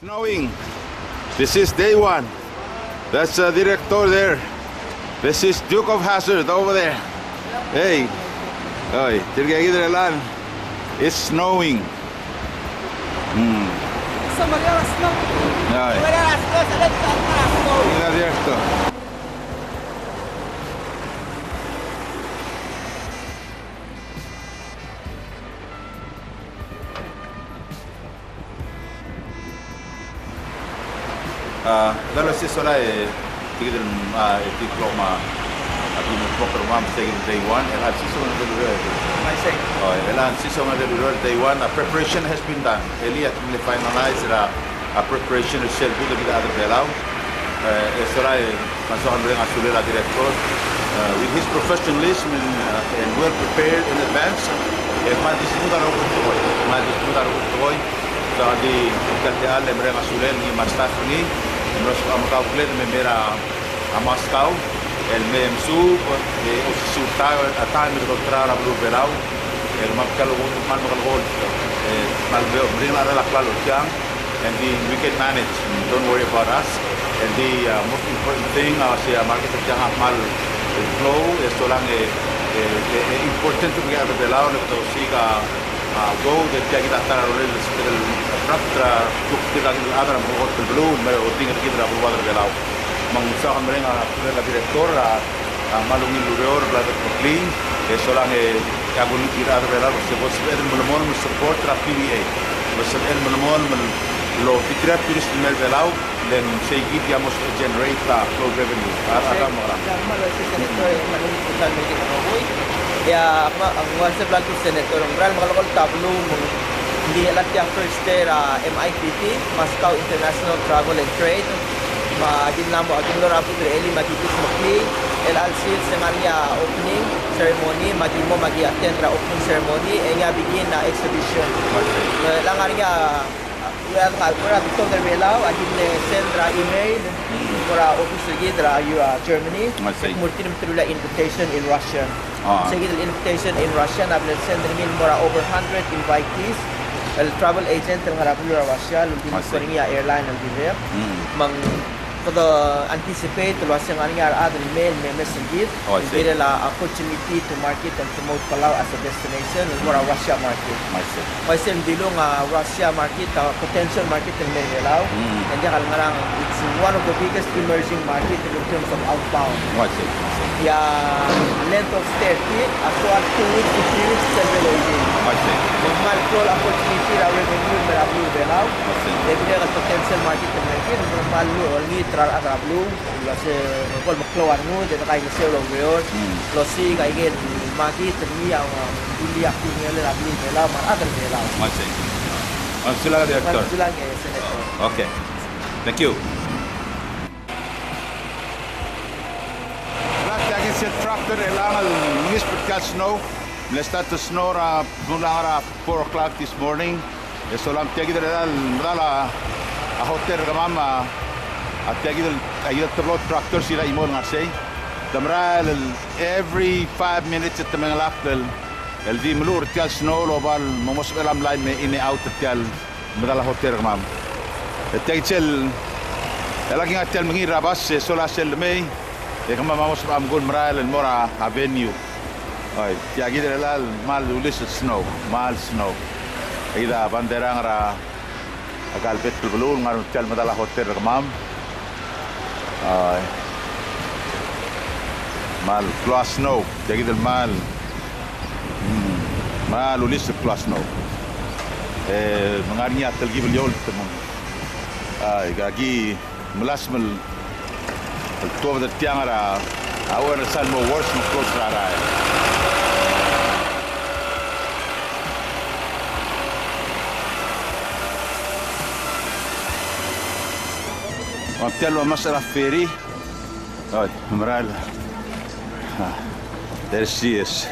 Knowing this is day one. That's the director there. This is Duke of Hazard over there. Hey, oy, it's snowing. Dalo si sola tigil diploma at yung program sa day one and at season of the I say and season of the day one preparation has been done. Eli at we finalize a preparation of shell good with other belao. Sola masohan rin asulil ang director with his professionalism and well prepared in advance. Madismutar ako tukoy sa di kalteal le mereng asulil ni mastaff ni Nos amkaulet memera Moscow el memsu usuta atame doctora blu belau el mapkalo man malveo bring la claro jam and we can manage, don't worry about us. And the most important thing say market jang mal flow es solang important to get the belau to siga go de kita tara el tractor kita ada buat belum tinggal kita buat belau mengusahakan mereka la director malungin lureor la clean eso lang kagun kita belau se vos ver melmon support la PBA vos el melmon lo fitra turis mel belau then say give digamos generate flow revenue ada mora ya ang wasa plan to senator ngral makalokol tablo hindi alat yang first day MITT Moscow International Travel and Trade magin namo agin lora po eli magitis makli LLC sa Maria opening ceremony magimo magi attend ra opening ceremony enya begin na exhibition lang nga well para Victor Belao agin send email para officer gidra Germany multiple trula invitation in Russian. So the invitation in Russia na send rin more over 100 invitees. El travel agent ng Republic Russia, lubin ko rin yung airline ng Bivir. Mang kada anticipate Russia nga rin ada email may message give la opportunity to market and promote Palau as a destination in more Russia market. Kasi dilo nga Russia market potential market in Palau. And kaya it's one of the biggest emerging market in terms of outbound. Length of stay actual 2 weeks to 3 weeks celebrating. Normal call opportunity la revenue Republic Palau. There is potential market in market normal only Rablu, kasi kung magklawan mo, dito kayo sa Longweor, losi kayo magi termi yang dili aktif nila Rablu nila, maragal nila. Masih. Sila director. Sila senator. Okay. Thank you. Lagi sa tractor elangal ngis pagkat snow. Let's start to snow mula 4 o'clock this morning. So lang tiagi dala a hotel kamama at tiagi dala tractor sila imol ngasay. Damral every 5 minutes at mga lakdal el di mulur tial snow lobal momos elam line me in out tial madala hotel kamam. At tiagi sel lagi nga tial mangi rabas so la sel me kama momos amgol mral mora avenue. Ay, tiagi dala mal ulis snow, mal snow. Ida bandera ngara agal betul belum ngaruh tial madala hotel kamam. Ay, mal plus snow, tiagi dal mal, mal ulis plus snow. Mengarnya telgi beliau temu. Ay, gagi melas mel, tua ber tiang ngara, awal resal mo worse mo close rara. Hotel Masaraf Ferry. Oh, Mral. There she is.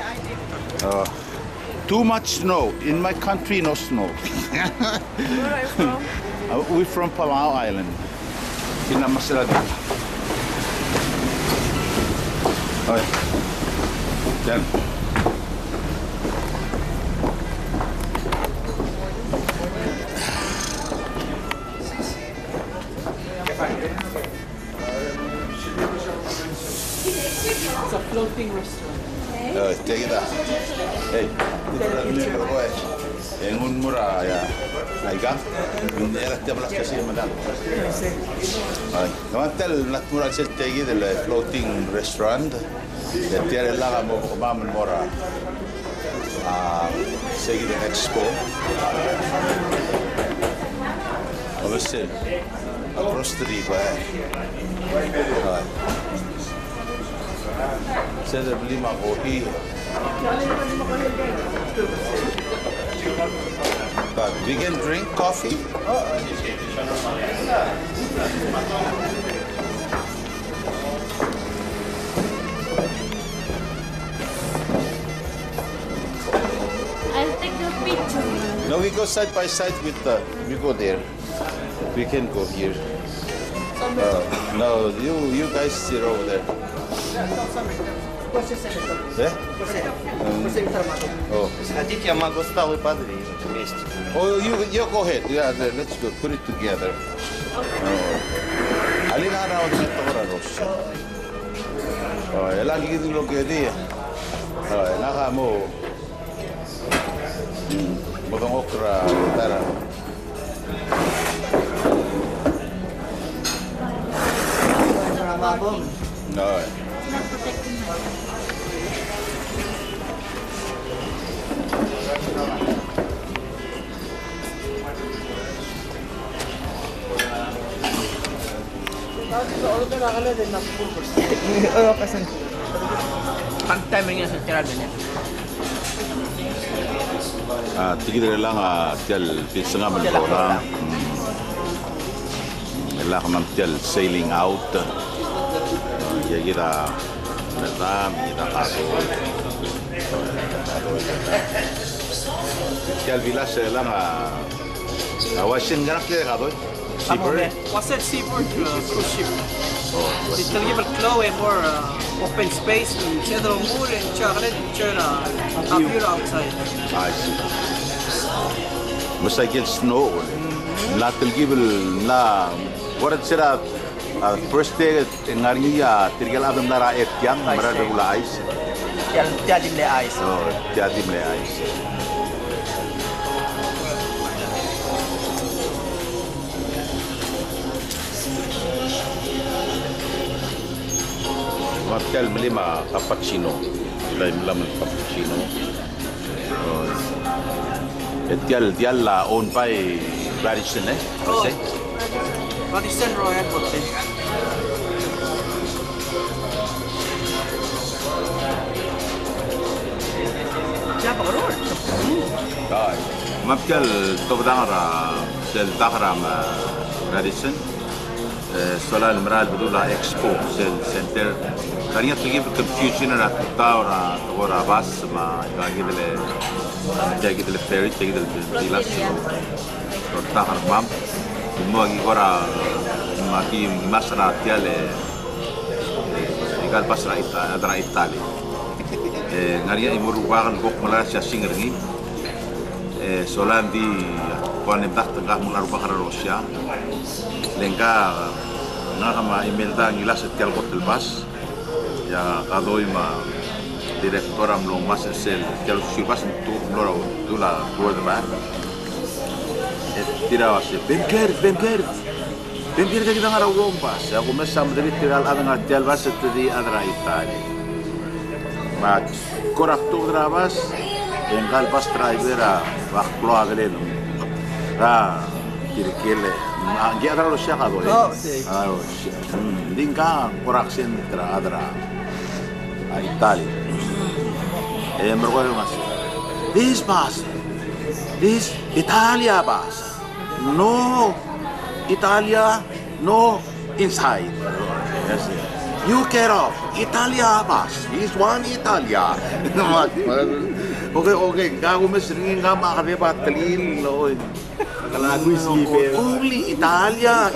Too much snow. In my country, no snow. Where are you from? We're from Palau Island. In Masaraf. Oh, then. It's a floating restaurant. Take it out. Hey, engun mura ya. Aiga, era te hablas que sí, madame. Ay, no antel natural se tegi del floating restaurant. Ya tiene la gamo mam mora. Segi de expo. Obviously, across the river. Saya beli mak kopi. But we can drink coffee. I'll take the picture. No, we go side by side with we go there. We can go here. No, you guys sit over there. Yeah? Oh. Хотите, я могу стол и подвинуть вместе. Oh, you go ahead. Yeah, let's go. Put it together. Alin araw na ito ko raros. Oh, lagi gitu lo que dia. Oh, naka mo. Botong okra tara. No. Not protecting my Pag-timing niya sa tirado niya. Tigil lang tial pisanga man ko lang. Ela ko tial sailing out. Ya kita natam kita kaso. Tial vilas lang awasin ganak dia kadoy. Seabird. What's that seaboard cruise ship? It's gonna give a Chloe more open space and cheddar moor and chocolate and a view outside. I see. Basta get snow. La tilgibel la warat sila first day ngariya tirgal adam lara et yang marada ula ice. Tiadim le ice. Oh, tiadim le ice. Matkal melima cappuccino. Ilay melam cappuccino. Oh. Tial la owned by Radisson, eh? Oh. Radisson Royal Hotel. Siapa keluar? Ay. Matkal tobdangara sel dahram Radisson. Solar Emerald بدولها Expo Center. Karinya tugib confusion na tawra ora bas ma gagid le ferry tugib le dilas torta harmam mo agi ora maki masra tiale igal pasra ita adra itali ngariya imuru wagan gok mala sia singrengi solandi kuan imtak tengah mular bakar Rusia lengka ngama email da ngilas tial hotel bas ya kadoy ma direktora mlong mas sel tial sibas tu mlora dula borda tira wase benker ka kita ngara rombas ya ko mesam dari tiral ada tial bas di adra itali ma korakto drabas enggal bas traibera waklo agreno ra kirkele Anggi adra lo siya kadoy. Oh, sí. Lingka koraksin adra Itali. Mergo mas. This bus. This Italia bus. No Italia, no inside. Yes. You care of Italia bus. This one Italia. Okay. Gago mas ringin nga makareba talil lo. Only Italia.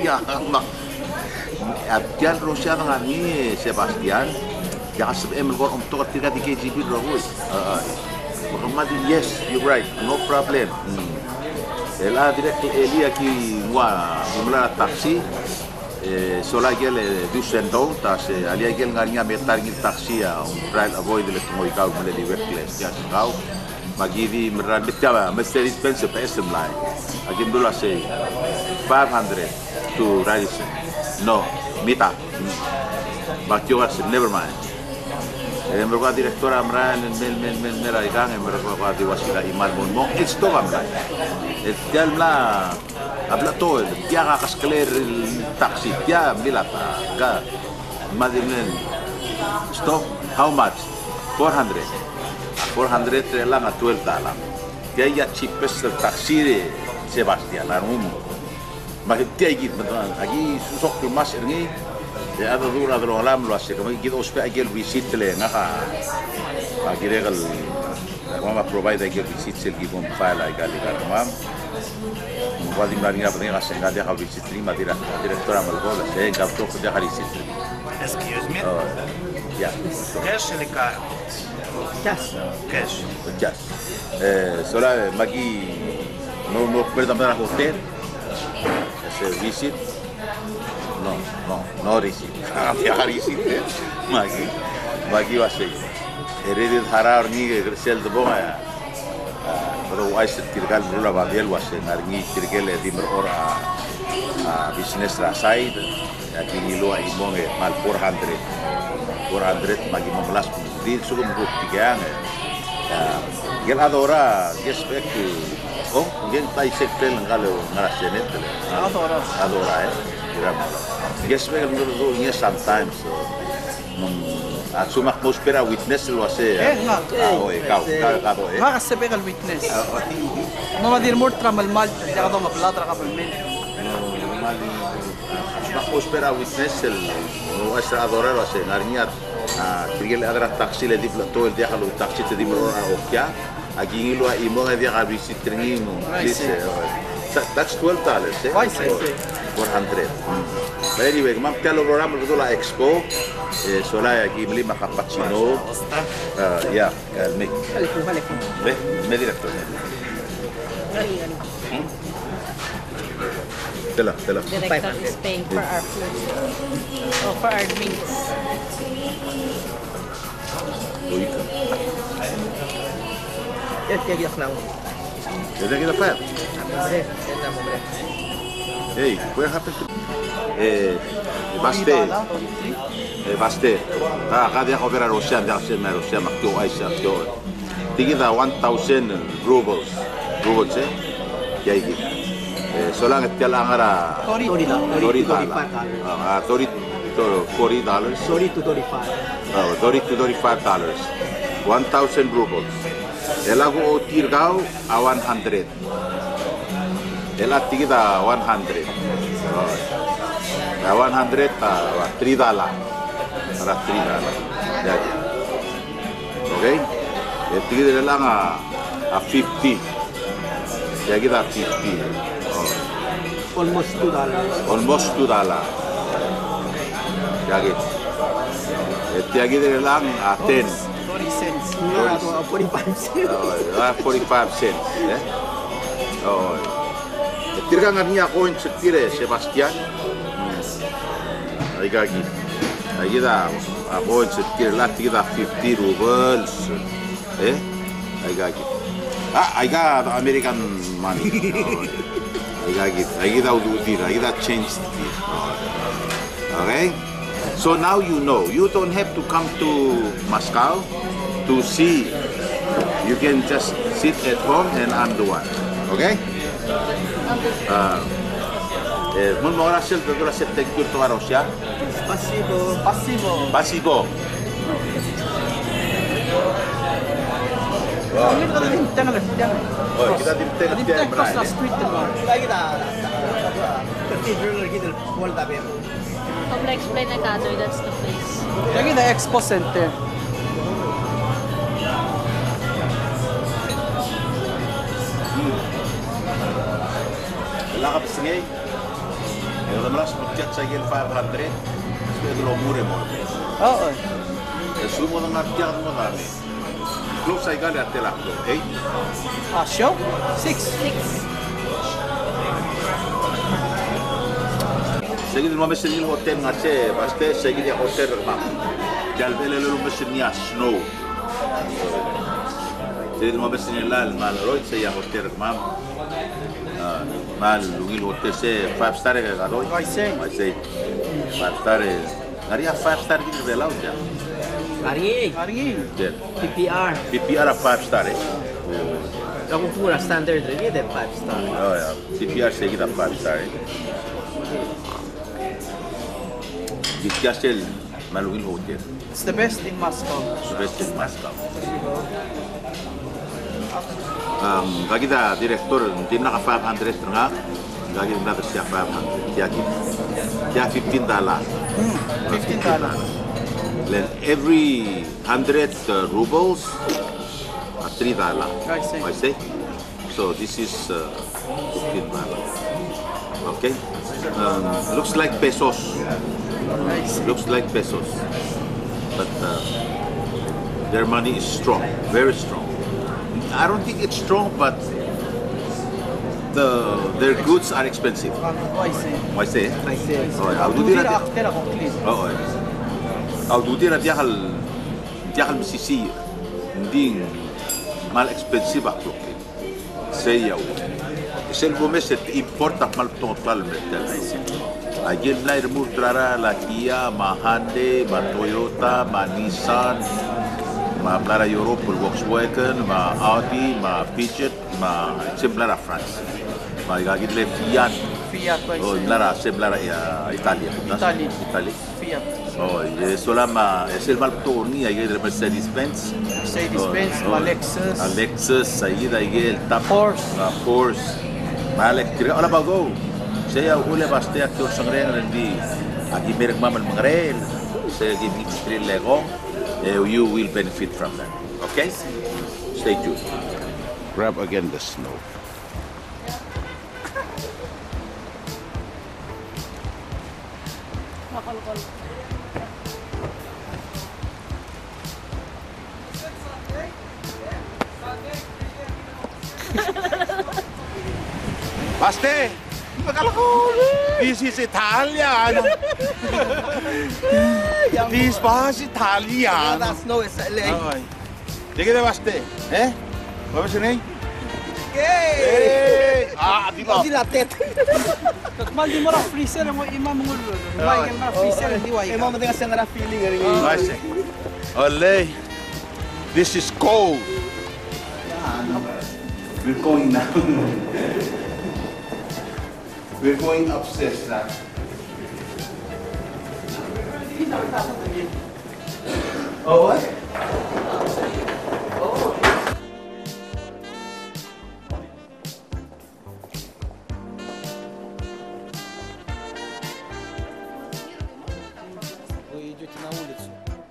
Abdial Rusia ngani Sebastian. Ya kasab mergo om to tiga di KGB rohoy. Muhammad yes, you're right. No problem. Ela direct Elia ki wa jumla taxi sola gel du sendong tas alia gel ngaringa metar ngil taksi ya trial avoid le tungoi kau mele di workplace ya kau magidi meran betaba mesti expensive SM line agin dulu say 500 to Radisson no mita but you never mind mereka direktur amran men meraikan mereka di wasila iman mon esto amran el la habla todo dia kakas clear taxi dia milata ga madinen stop how much 400 lang at 12 dalam dia ya cheapest taxi de Sebastian Larum makit dia git betul lagi susok kemas ini ya ada dulu ada alam lu asyik kami kita uspe agel visit le ngaka lagi regal mama provide agel visit sel gibon file agel mam Wadi Marina Brina Senga dia habis terima direktur amal bola saya enggak tahu dia hari itu. Excuse me? Ya. Cash или card? Cash. Cash. Just. Soalnya magi mau pertama hotel. Saya visit. No receipt. Dia hari itu magi wasai. Heredit harar ni sel de boa ya. Pero wise tirgal rula bagel wase narngi tirgel di merora business ra side ya kini lo imong mal 400 magi 15 di suku mbu tigang ya gel adora respect oh gel tai sektel ngalo ngarasenet adora kira respect ngalo ni sometimes at sumak mo spera witness lo ase kau kasi pegal witness no madir more tramal mal ya do maplatra ka pelmen sumak mo spera witness lo ase adora lo ase ngarniat tigel adra taxi le diplo todo el día lo taxi te dimro okya aquí lo imo dia ka visit training that's $12 Why say? 400 but anyway mam telo programa do la expo sola aquí mili macapacino ya me director tela Director is paying for our food. Oh, for our drinks. ya gidak na Jadi kita fair. Hey, what happened to? Baste. Dia opera Rusia, dia makto Asia makto. Tigi da 1,000 rubles. Rubles ya iki. Solang tiala ngara. $40. sorry to 35 $30 to $35. 1,000 rubles. Elago o tirgao a 100. Ela tigida 100. A 100 a $3. Para $3. Jadi. Okay? Tigida lang a 50. Jadi kita 50. almost $2 Jadi. Tigida lang a 10. 40 cents 45 cents 45 cents. Oh. Tirgangan niya coin sa tire, Sebastian. Ay gagi. Ay gida, coin sa tire, lati gida 50 rubles. Ay gagi. Ay ga American money. Ay gagi. Ay gida udutir, ay gida change tir. Okay? So now you know. You don't have to come to Moscow to see. You can just sit at home and I'm the one. Okay? Mun mo rasel to la thank you to Russia. Pasibo. Oh, kita dimten sa street Complex Planetado, that's the place. lagi the expo center Lakap singay. Yung malas pagchat sa gil 500. Ito lo mure mo. oo Sumo ng artiyak mo dami. Club sa igali at telak ko. 8. show 6 Seguido no mesin il hotel ngase, baste seguido hotel ma. Jal vele lo mesin ya snow. Seguido no mesin il mal roit se ya hotel ma. Mal lungil hotel se 5 star ke gado. Vai ser. 5 star. Ngaria 5 star di vela uja. Ari, Del. PPR. PPR a 5 star. Kamu pura standard lagi deh 5 star. Oh ya, PPR seguido 5 star. Discussel malungil hotel. It's the best in Moscow. Best in Moscow. Kita direktur tim naka 500 nga, gagi na siya 500. Kaya 15 dollar. $15. Then every 100 rubles, $3. I see. So this is $15. Okay. Looks like pesos. Looks like pesos. But their money is strong, very strong. I don't think it's strong, but their goods are expensive. Vai ser. Why say? I see. I'll do Dudira that. aktera complete. Oo. I'll do that diakal misisi. Hindi mal expensive ako. Sayaw. Isel gomes et importa mal total metal. Agil na irmutrara la Kia, ma Hyundai, ma Toyota, ma Nissan, ma Blara Europe, Volkswagen, ma Audi, ma Peugeot, ma Semblara France. Ma gagid le Fiat. Fiat vai Oh, ser. Blara Semblara Italia. Italy. Italy. Fiat. Oh, solama es el Maltoni, hay el Mercedes-Benz. Mercedes-Benz, Lexus. Lexus, ahí hay el TAP. Porsche. Porsche. Ma electric, ala bago. Saya ule baste aktor sangren rendi. Agi merek mamal mangrel. Saya give it lego. You will benefit from that. Okay? Stay tuned. Grab again the snow. Baste! This is Italian. This was Italian. Snow is LA. Sige na, Baste. What was your name? Yay! Di ba? Dilatet. Mal di mo ra freezer mo imam ngulo. May kan ra freezer di wa. Eh, mama tengah sengara feeling hari ini. Baste. Olay. This is cold. We're going now. We're going upstairs now. Oh, what? Вы идете на улицу.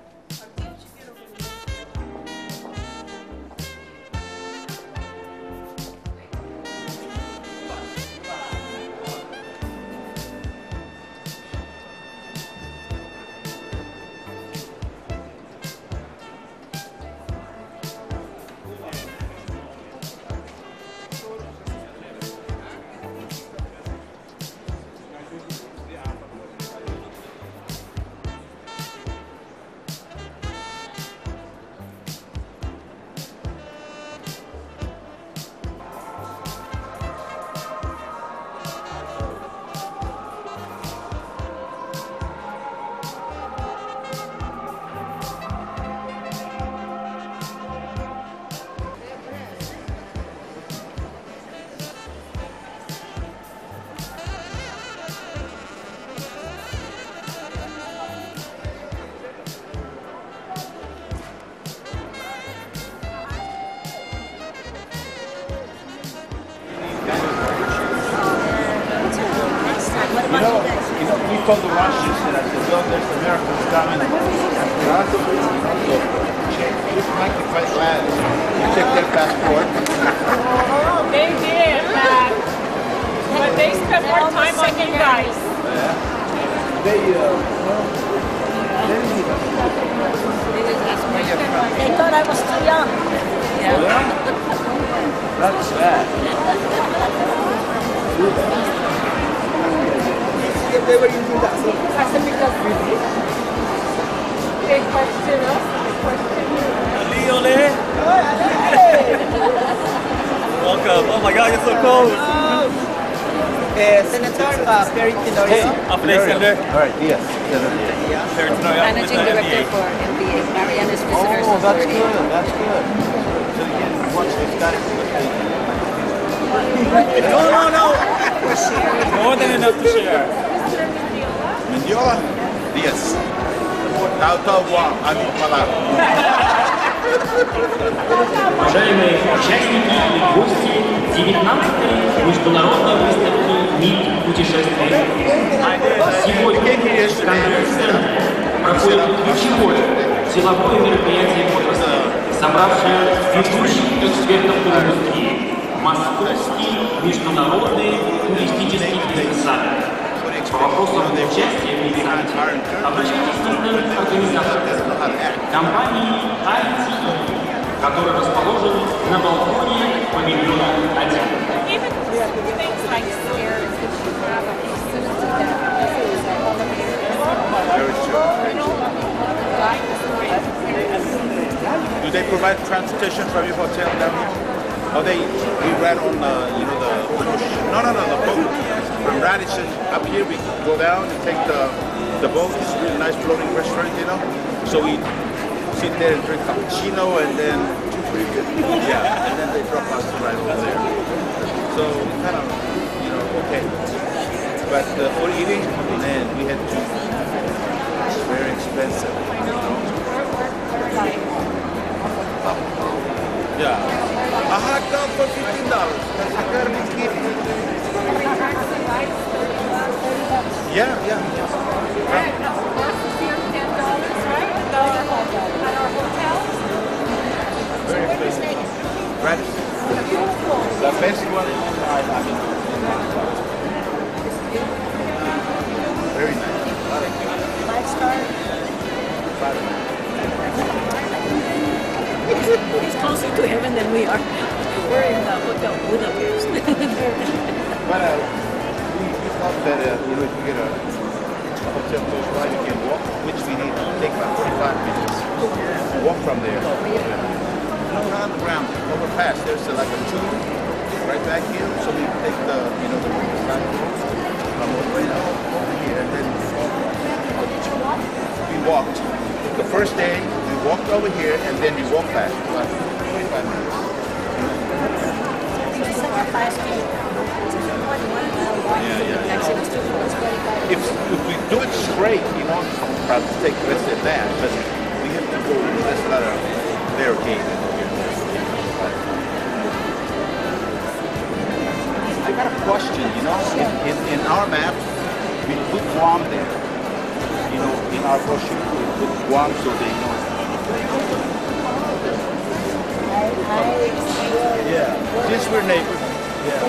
We told the Russians that there's Americans coming. So check, this might be quite glad. You check their passport. They did, but they spent more time on you guys. They thought I was too young. That's sad. they were using that. So That's because they question us. They question you. Welcome. Oh my God, you're so cold. Senator Perry Tenorio. Senator. All right, yes. Managing Director for MBA, Marianas Visitors Oh, that's Authority. good. That's good. So you can watch this guy. No. More than enough to share. Mendiola? Yes. Tautau Guam, Ami Palau. Уважаемые участники и гости 19-й международной выставки МИД путешествий. Сегодня в конгресс-центре проходит ключевое силовое мероприятие отрасли, собравшее ведущих экспертов индустрии. Московский международный туристический бизнес-саммит. По вопросам участия в саммите обращайтесь к организаторам компании ITE, который расположен на балконе павильона 1. Even things like stairs that you have a facility that is Very true. Do they provide transportation from your hotel down here? Oh, we read on the boat from Radisson up here. We go down and take the boat. It's a really nice floating restaurant, So we sit there and drink cappuccino and then yeah, and then they drop us right over there. So we kind of, okay. But for eating, man, we had to. It's very expensive. Yeah. A hot dog for $15. That's gotta be kidding. Yeah. Very expensive. Right. The best one is very nice. He's closer to heaven than we are. We're in the Hotel Budapest. But we thought that if we get a hotel close by, we can walk, which we need to take about 45 minutes. Walk from there. Not on the ground, overpass. There's like a tube right back here, so we take the side road, come all the way over here, and then we walked. The first day, we walked over here, and then we walked back. About 45 minutes. If we do it straight, probably take less than that, but we have to go, there's a lot of barricade here. I got a question, in our map, we put Guam there. In our brochure, we put Guam so they know. Yeah, since we're neighbors. Yeah.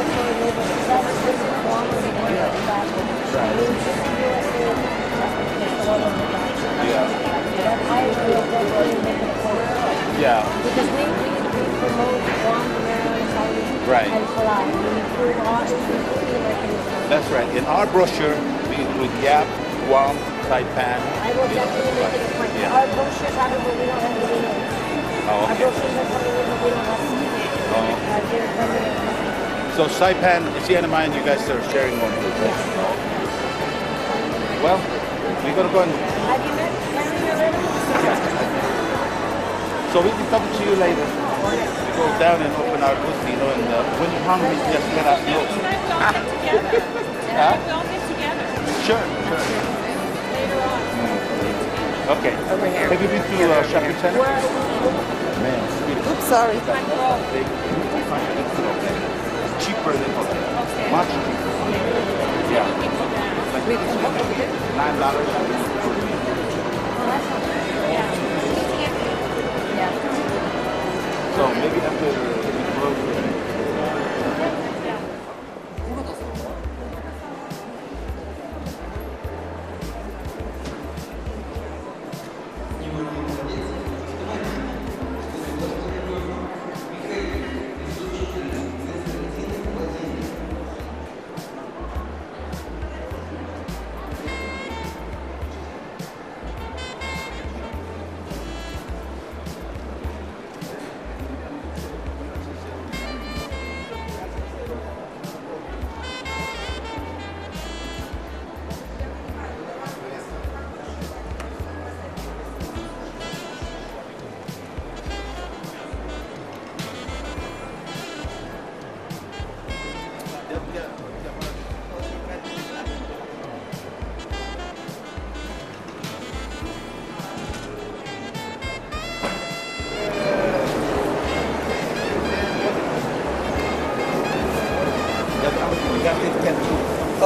Yeah. Because we promote Guam, right. and Palau. We include all That's right. In our brochure, we include Yap, Guam, Saipan. I will definitely make it a point. Yeah. Our brochures are but we don't have the videos. Oh, Our okay. brochures are coming in, but we don't have the videos. They're coming in. So Saipan, Sienna and you guys are sharing one food, right? Well, we're gonna go and Have you met Henry already? so we can talk to you later. We go down and open our booth, and when you're hungry, just get out. You guys all get together. Huh? We all get together Sure. later on. Okay. Over here. Have you been to shopping center? Man, it's beautiful. Oops, sorry. It's cheaper than hotel. Much cheaper. Yeah. Like $9. So maybe after we close.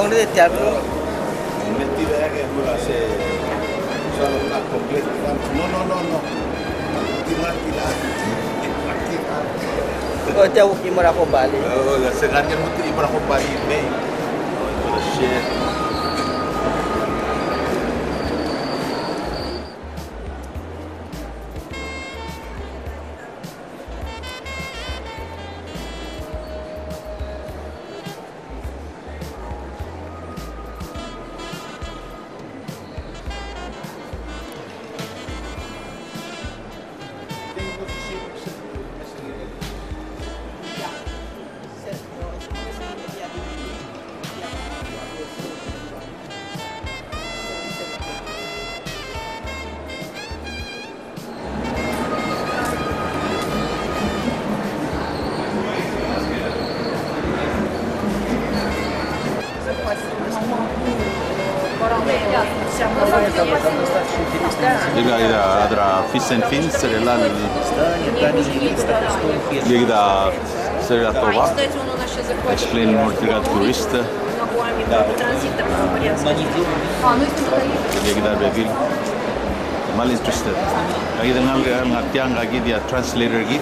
chocolate de teatro. Mentira ya que no la hace solo una completa. No. O te hago que mora con Bali. La segaria no te iba a comprar email. Shit. إذا أدرى في سنفين سريلا إذا سريلا طوبا explain more to the tourist إذا بيجي mal interested إذا ngal lagi dia translator gitu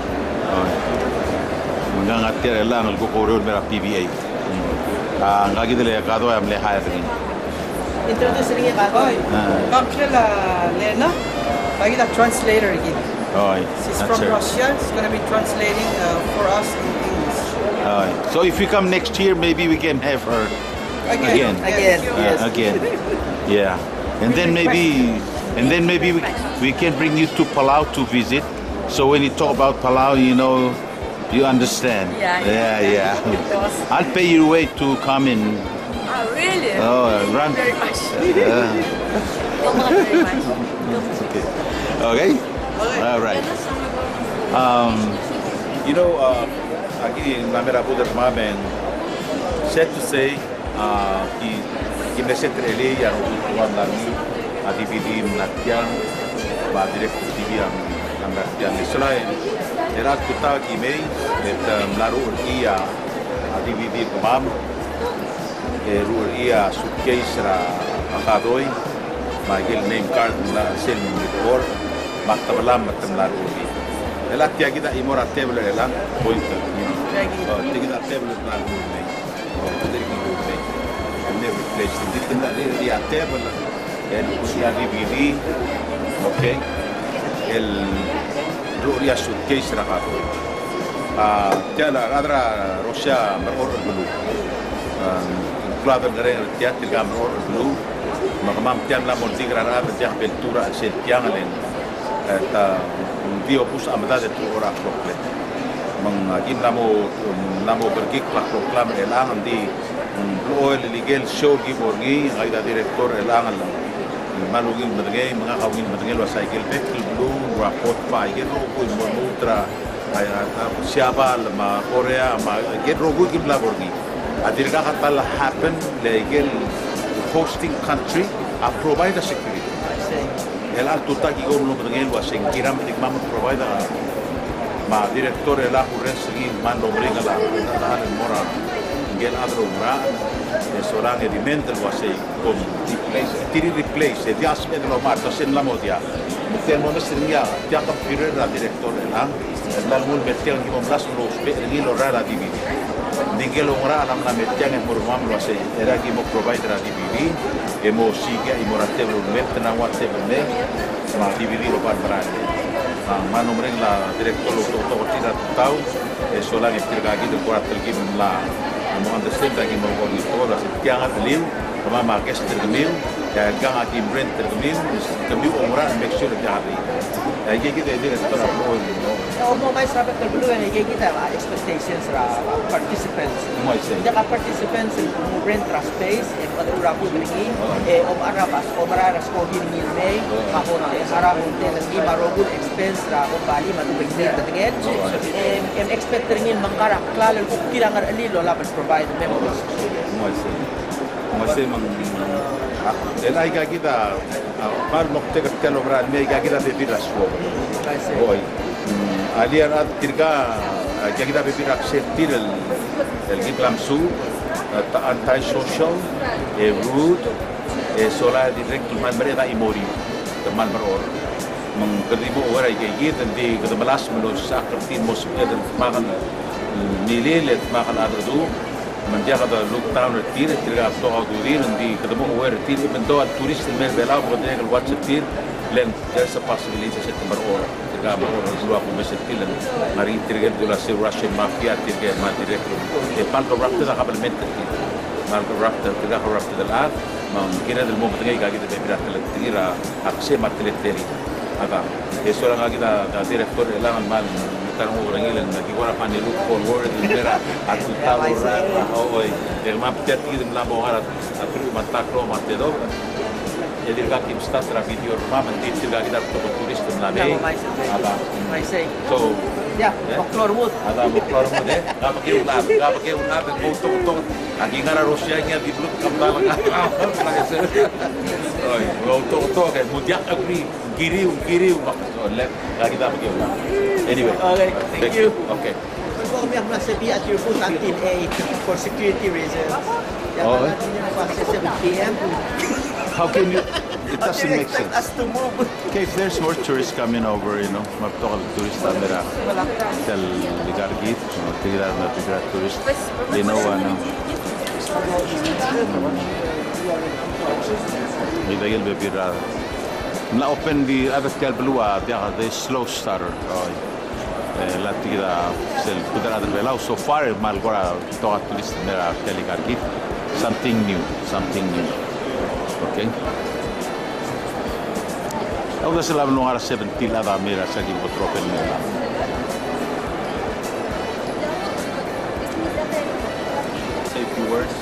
nggak lah ngal korea mera PBA nggak gitu le kado am le hire ni Introduce rin yung kakoy. Come sila Lena. Lagi na translator again. She's from Russia. She's gonna be translating for us in English. So if we come next year, maybe we can have her again. Yes. Again. Yeah. And then maybe we can bring you to Palau to visit. So when you talk about Palau, you know, you understand. Yeah. I'll pay your way to come in. Oh, really? Run. Very much. Okay. All right. You know, aquí en la mera puder mamen, sad to say, que me se trele ya ruan lagi, adividi mnatian, ba direct TV ang mnatian. Selain erat kita kime, net melaru ia adividi mam. Ruia suitcase ra akadoi magil name card na sel monitor maktabalam matamlar uri ela tia kita imora table ela point kita table na uri dari ki uri never place dit na dia table el usia DVD okay el ruia suitcase ra akadoi tia la radra Russia meror bulu Claro, el teatro gamor blue, makamam tiang la montigra ra tiang peltura se tiang len ta dio pus amada de tu ora prople mang agim namo bergik la proclam elang di oil legal show gi borgi gaida director elang la malugin madgay mga kawin madgay wa cycle petrol blue rapport pa ge no ko monutra ay siapa ma Korea ma ge rogu gi la borgi Adirga hatal happen legal hosting country provide security. El alto taki go no ngel wa sengiram dik mam provide ma director la curren segi man lo bringa la tahan mora ngel adro mra solang di mental wa sei com replace di aspect lo marto sen la modia mutel mo mesringa ya ka pirer la director la mul betel ki mom las lo spe ni lo rara dividi Ningel ora alam na metjang en mormam lo se era ki mo provide ra DVD emo siga i morate lo met na wa se me ma DVD lo par brande mano mreng la director lo to tira tau e sola que tirga aquí de cuartel ki la mo understand ki mo ko ni ora se tiang at liu ma ma que este mil ya gang aquí brand termin kami ora make sure que hari ya que de director lo mo mais sabe que blue and kita expectations ra participants the participants mo brand trust space e madura ko bringi e arapas araras ko gini may mapona e ara hotel ni marogul expense ra ko bali matu bigni tatgen em expect ringin mangkara klalo ko kirangar ali lo la provide memories mo se mang elai ka kita par nokte ka telo brand me ka kita bebi raswo boy alian at tirga kita bebi acceptir el giblam su anti-social, rude, sola direct malbare da imori, the malbaror. Mengkribo ora igigit di kedemelas menuju sakratin mos eden makan nilil makan adru mendia kata look town tir tirga to agudir di kedemo ora tir mendo turis mer bela bodeg watch tir len there's a possibility set ora tirga ora dua ko meset tir mari tirga dula se Russian mafia tirga ma direct e palco rapta da kabelmente palco rapta tirga rapta del ad ma kira del mo betngay gagi de pirata tira akse matleteri ada eso lang kita director lang mal tarong orang ilan nagigora pa ni look forward dira at tawra oy el map tet gid mlabo harat atru matakro matedo jadi kakim statra video map dit sila kita to turist mlabe ada so yeah Moklorwood ada Moklorwood kapake unab foto aquí ngara Rusia nya di blue kamdal oy foto ke mudiak agri giriu lagi kita pergi ulang. Anyway. Okay, thank you. Okay. Kami ang nasa be at your booth until 8 for security reasons. Oh. 7 p.m. How can you? It How doesn't do you make expect sense. us to move? Okay, if there's more tourists coming over, magtokal tourist camera. Tel ligargit, tigrar na tigrar tourist. They know Midagil bebira. Na open di avet blua dia the slow starter. La tira sel kudara del belau so far malgora to tourist mera ligargit. Something new. Okay. Ako sa laban ng aras 17 ada mera sa gibo tropel mera. Say a few words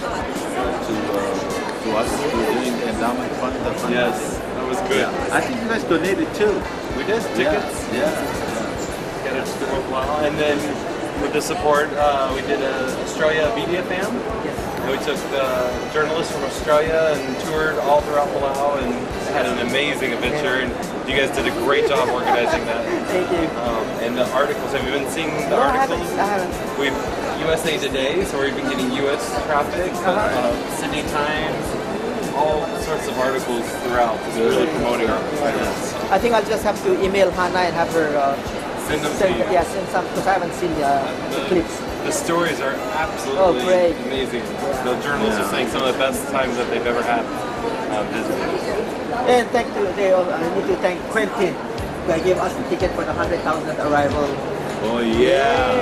to us. We're doing the endowment fund. Yes, that was good. Yeah. I think you guys donated too. We did tickets. Yeah. Tickets to Palau, and then with the support, we did a Australia media fam. And we took the journalists from Australia and toured all throughout Palau and had an amazing adventure. And you guys did a great job organizing that. Thank you. And the articles, have you been seeing the articles? I haven't. We've USA Today, so we've been getting U.S. traffic, Sydney Times, all sorts of articles throughout. Just really promoting our products. I think I'll just have to email Hannah and have her Send them to you. Yeah, send some because I haven't seen the clips. The stories are absolutely great. amazing. The journalists are saying some of the best times that they've ever had visiting. And I need to thank Quentin who gave us the ticket for the 100,000 arrival. Oh yeah.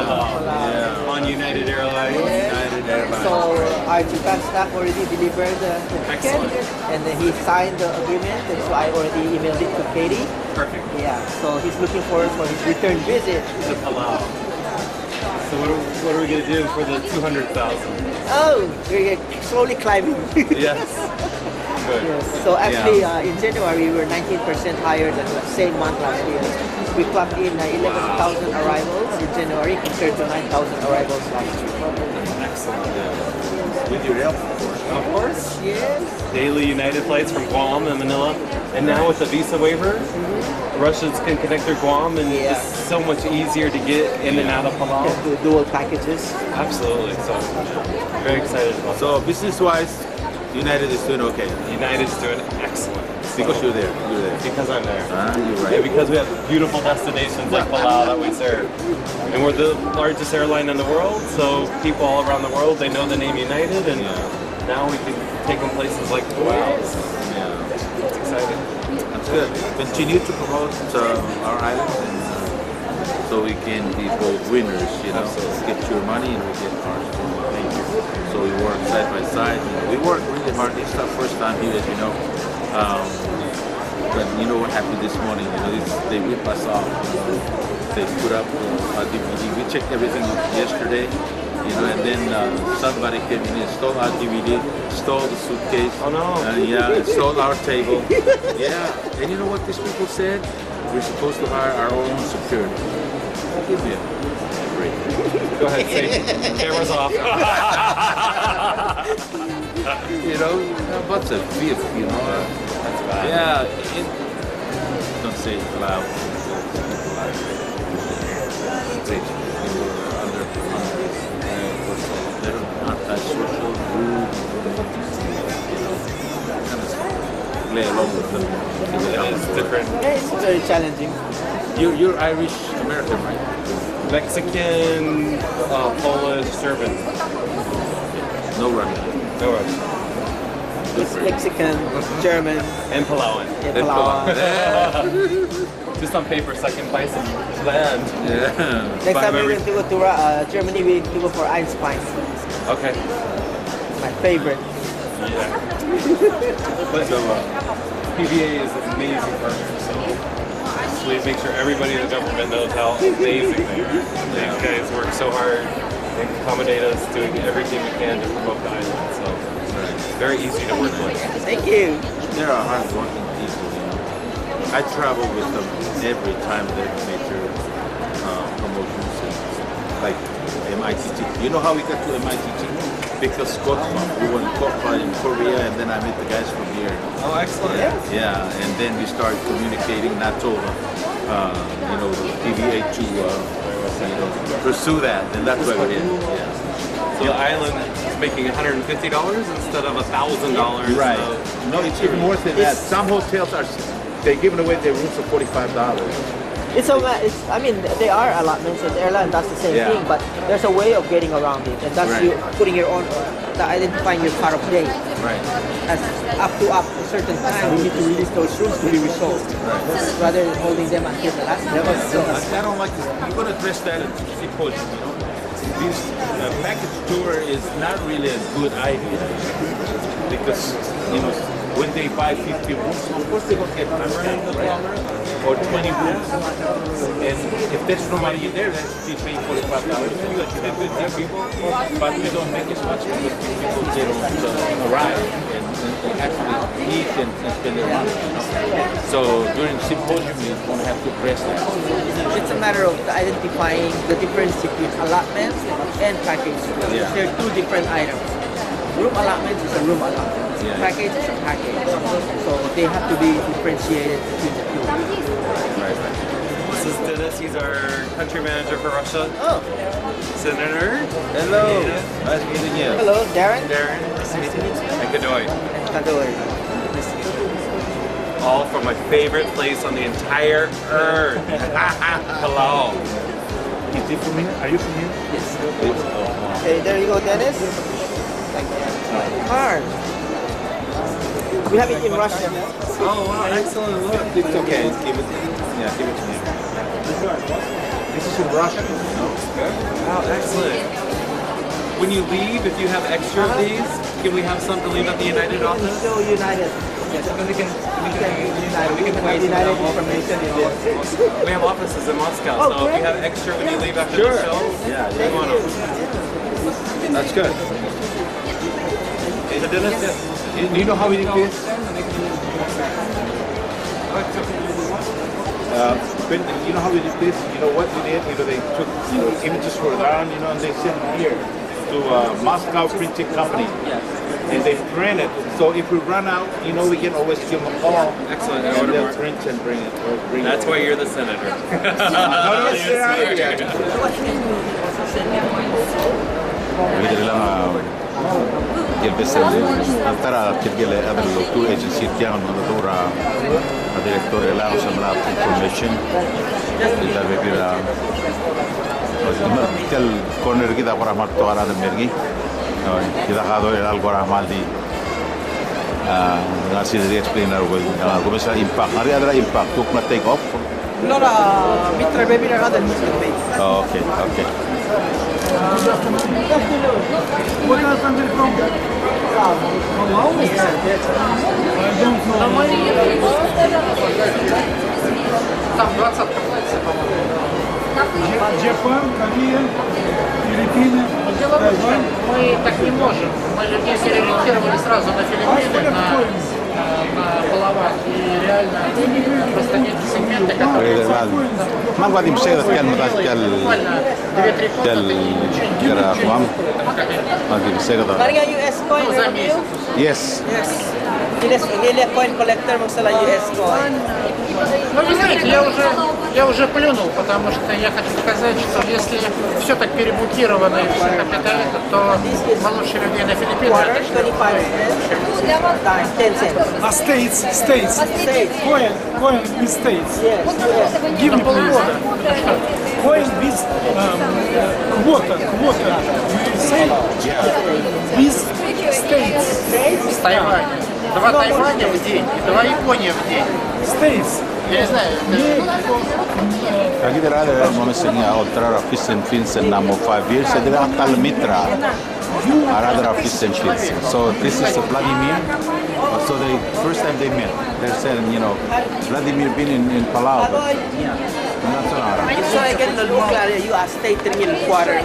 On United Airlines. So our Japan staff already delivered the ticket, and then he signed the agreement, and so I already emailed it to Katie. Perfect. Yeah, so he's looking forward for his return visit to Palau. So what are we going to do for the 200,000? Oh, we're slowly climbing. Yes. Good. Yes. So actually, in January, we were 19% higher than the same month last year. We clocked in 11,000 arrivals in January compared to 9,000 arrivals last year. Excellent. With your help, of course. Yes. Daily United flights from Guam and Manila. And now with the visa waiver, Russians can connect their Guam, and it's so much easier to get in and out of Palau. Do dual packages. Absolutely. So very excited about that. So business-wise, United is doing okay. United is doing excellent. Because you're there. Because I'm there. You're right. Yeah, because we have beautiful destinations like Palau that we serve. And we're the largest airline in the world, so people all around the world, they know the name United, and now we can take them places like Palau. It's exciting. That's good. Continue to promote our island, so we can be both winners, Get your money and we get ours. Thank you. So we work side by side. We work really hard. It's our first time here, as you know. But you know what happened this morning? They whipped us off. They put up a DVD. We checked everything yesterday, and then somebody came in and stole our DVD, stole the suitcase. Oh no! And stole our table. And you know what these people said? We're supposed to hire our own security. Give me a break. Go ahead, say cameras off. What's a beef, That's bad. Don't say it loud. They were under anti-social. rude. Play along with them. It's different. It's very challenging. You're Irish American, right? Mexican, Polish, Serbian. No Russian. No Russian. It's Mexican, German, And Palauan. and Palawan. Just on paper, second place in land. Yeah. Next time we're going to go to Germany, we need to go for Einstein. Okay. My favorite. Yeah. But PBA is an amazing partner, so we make sure everybody in the government knows how amazing they are. These guys work so hard and accommodate us, doing everything we can to promote the island. So very easy to work with. Thank you. There are hardworking people. You know. I travel with them every time there's major promotions, like MITT. You know how we got to MITT? Because Kokma. We won Kokma in Korea, and then I met the guys from here. Oh, excellent. Yeah, and then we started communicating, not told you know, the PBA to you know, pursue that, and that's what we did. Yeah. So the island is making $150 instead of $1,000. Right. No, it's even more than that. Some hotels are they're giving away their rooms for $45. I mean, there are allotments, and the airline does the same thing, but there's a way of getting around it, and that's you putting your own, identifying your car of day. Right. As up to a certain time, you need to release those rooms to be resolved, rather than holding them until the last minute. So I don't like this. You're going to address that at symposium, you know. This package tour is not really a good idea because, you know, when they buy 50 rooms, of course they're going to get 100, right? Or 20 rooms. And if there's nobody there, then they pay $45. Good people, but we don't make as much because people they don't arrive and actually eat and spend their money. So during symposium, you're going to have to address that. It's a matter of identifying the difference between allotments and package. Yeah. They're two different items. Room allotment is a room allotment. Yeah. Package is a package. So they have to be differentiated between the two. Right. This is Dennis. He's our country manager for Russia. Oh. Senator. Hello. Nice meeting you. Hello, Darren. Darren. Nice to meet you. And Godoy. And Kadoy. Nice to meet you. All from my favorite place on the entire earth. Hello. Is he from here? Are you from here? Yes. Okay, there you go, Dennis. Hard. We have it in Russian. Oh wow, excellent. Look. It's okay. Give it. Yeah, give it to me. This is in Russian. No? Wow, excellent. When you leave, if you have extra of these, can we have some to leave at the United office? So United. Yes, we can United information in this. We have offices in Moscow, so if you have extra when you leave after the show, Yeah. you want them. That's good. Hey, Dennis? Do you know how we did this? You know how we did this? You know what we did? You know, they took images for down, you know, and they sent it here to Moscow Printing Company. And they print it. So if we run out, you know, we can always give them a call. Excellent. And they'll print and bring it. That's why you're the senator. Antara kirgele adal tu agency tiang menadora director la samla information ida bebira tel corner kita para marto ara de mergi kita hado el algo ramal di ngasih dari explainer go bisa impact hari ada impact to take off No, Mitra Baby are other Muslim base. Oh, okay. What else are they from? Palau? Yes. Japan, Korea, Филиппины, Тайвань. Мы так не можем. Мы же не ориентировали сразу на Филиппины, на Палаван. И реально просто нет сегмента, которые... ما قاعد يمشي كان كان أقوام ما قاعد يمشي كذا. Maria US coin review? Yes. Yes. Или coin collector magsala US coin. Ну, вы знаете, я уже Я уже плюнул, потому что я хочу сказать, что если все так перебукировано и все так это, то получше людей на Филиппинах. А States. Coin with States. Give me please. Coin with quota. You say with States. С Тайваня. 2 Тайваня в день и 2 Япония в день. States. Я не знаю. Lagi ada manusia ultra fish and fins and now 5 years. Saya tidak atal mitra. Ada fish and fins. So this is Vladimir. So the first time they met, they said, you know, Vladimir been in Palau. So I get the look like you are state 3 quarter.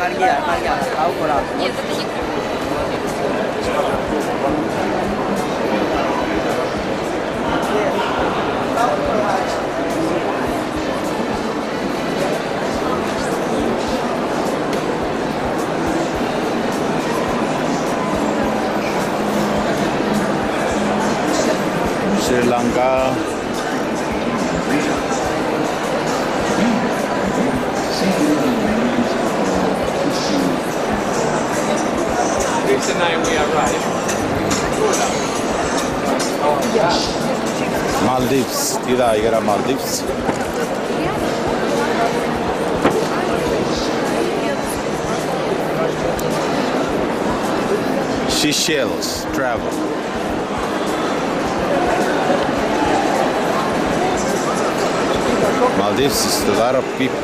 Sri Lanka. Tonight we arrived. Maldives. Tidak, era Maldives. Seychelles travel. Maldives is a lot of people.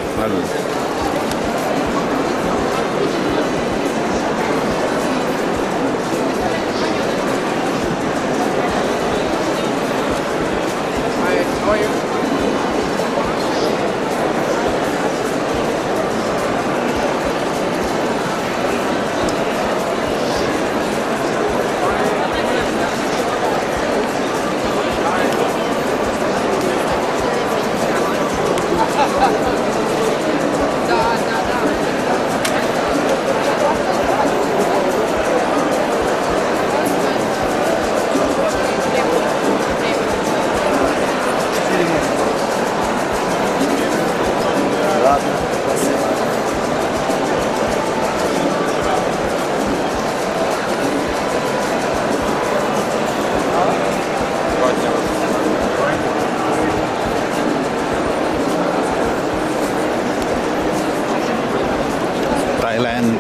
Thailand.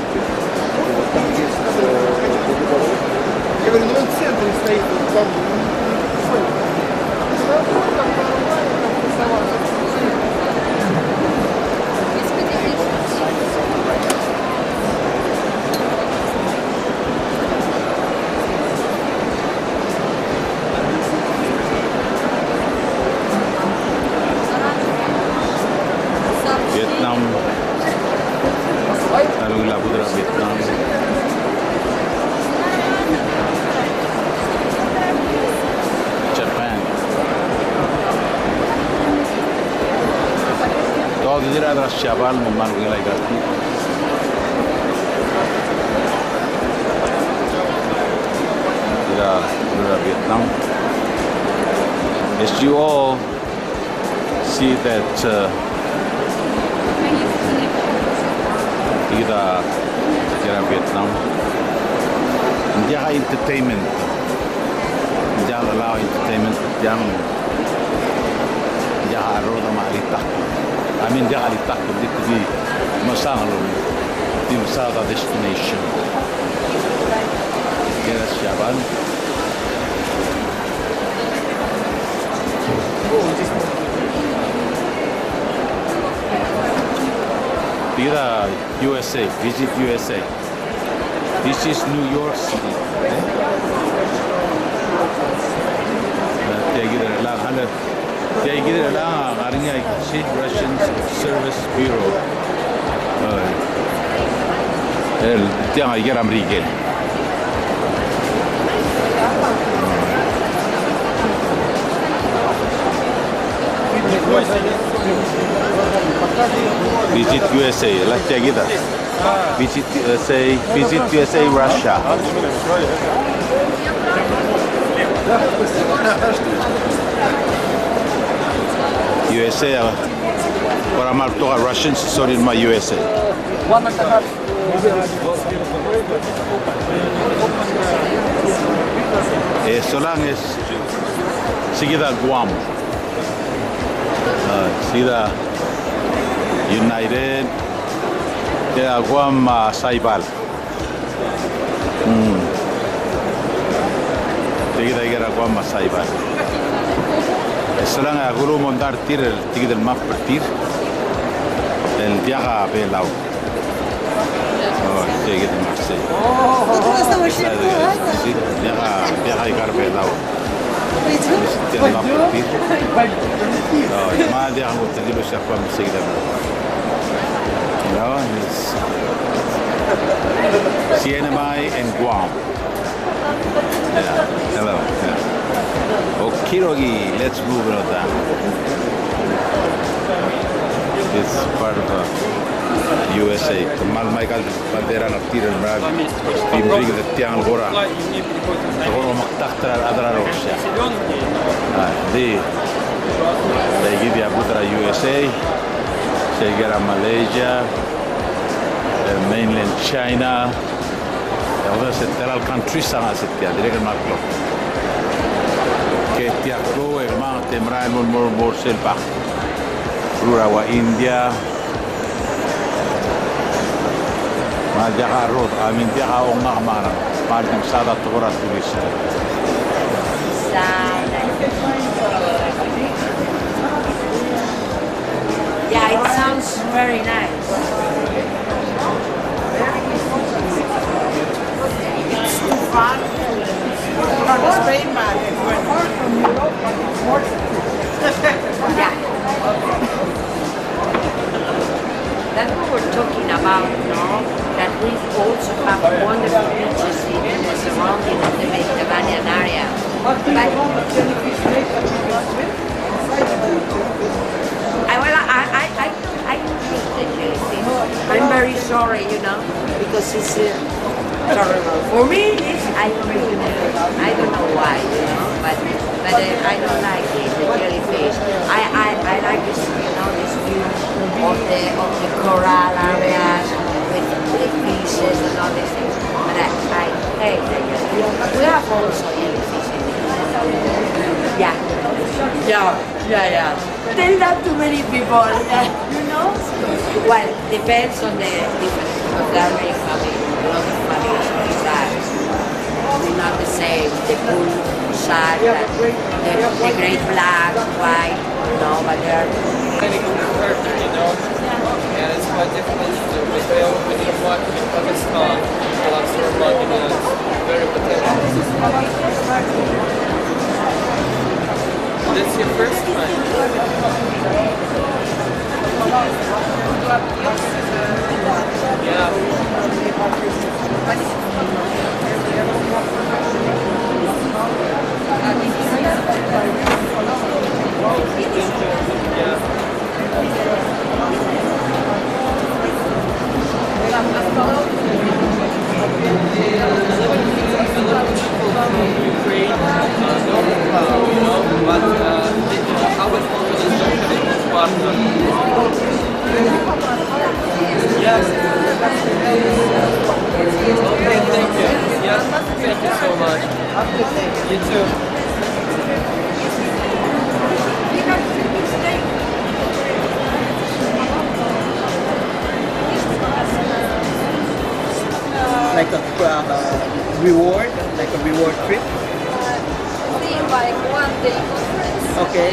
Я говорю, ну он в центре стоит, там. Vietnam. Lalu lagu dari Vietnam. Japan. Todo dia ada chaval memang lagi lagi. Ya, dari Vietnam. As you all see that. Kita kira Vietnam. Dia entertainment. Dia allow entertainment. Dia harus malitak. I mean dia malitak di masalah di masalah destination. Kira siapa? Tira USA, visit USA. This is New York City. Tiagir lang arinya Russian Service Bureau. Tiang ayer American. Visit USA, lah kita. Visit USA Russia. USA Para maltoga Russians, sorry in my USA. Eso lang es seguida Guam. Seguida United. Kaya Guam Saibal. Seguida era Guam Saibal. Eso lang aguro montar tir el tigre del map partir. El viaja a Belau. Seguida Marseille. Sí, viaja a llegar a Belau. Tiene map partir. No, más viaja a tenerlo ya para seguida. No, es CNMI and Guam. Yeah, hello. Yeah. Okidoki, let's move on down. This is part of USA. Mal Michael bandera na tira na team ring the tiang gora. Gora maktaktra adra Russia. They give you Abutra USA, Segera Malaysia, mainland China. There several countries sana setia direct maklo. Que tiaklo hermano temran mon selpa. Rurawa India. Majaga road amin dia ong mana. Paling sada tora turis. Yeah, it sounds very nice. It's too far from Spain, but yeah. That's what we're talking about, no? That we also have wonderful beaches in the surrounding of the Mediterranean area. I hate the jellyfish. I'm very sorry, you know, because it's terrible. For me, I don't know why, you know, but I don't like the jellyfish. I like this, you know, this view of the coral areas with the fishes and all these things. But I hate the jellyfish. We have also jellyfish in it. Yeah. Tell that to many people, you know? Well, depends on the different people. There are many families, a lot of families on sharks. They're not the same. The bull shark, the great black, white, no, but they are Any character, you know? And it's quite difficult to do. But when you watch in Pakistan, a lot of monuments, very potential. That's your first time. Thank you so much. You too. Like a reward trip? Like 1 day conference. Okay.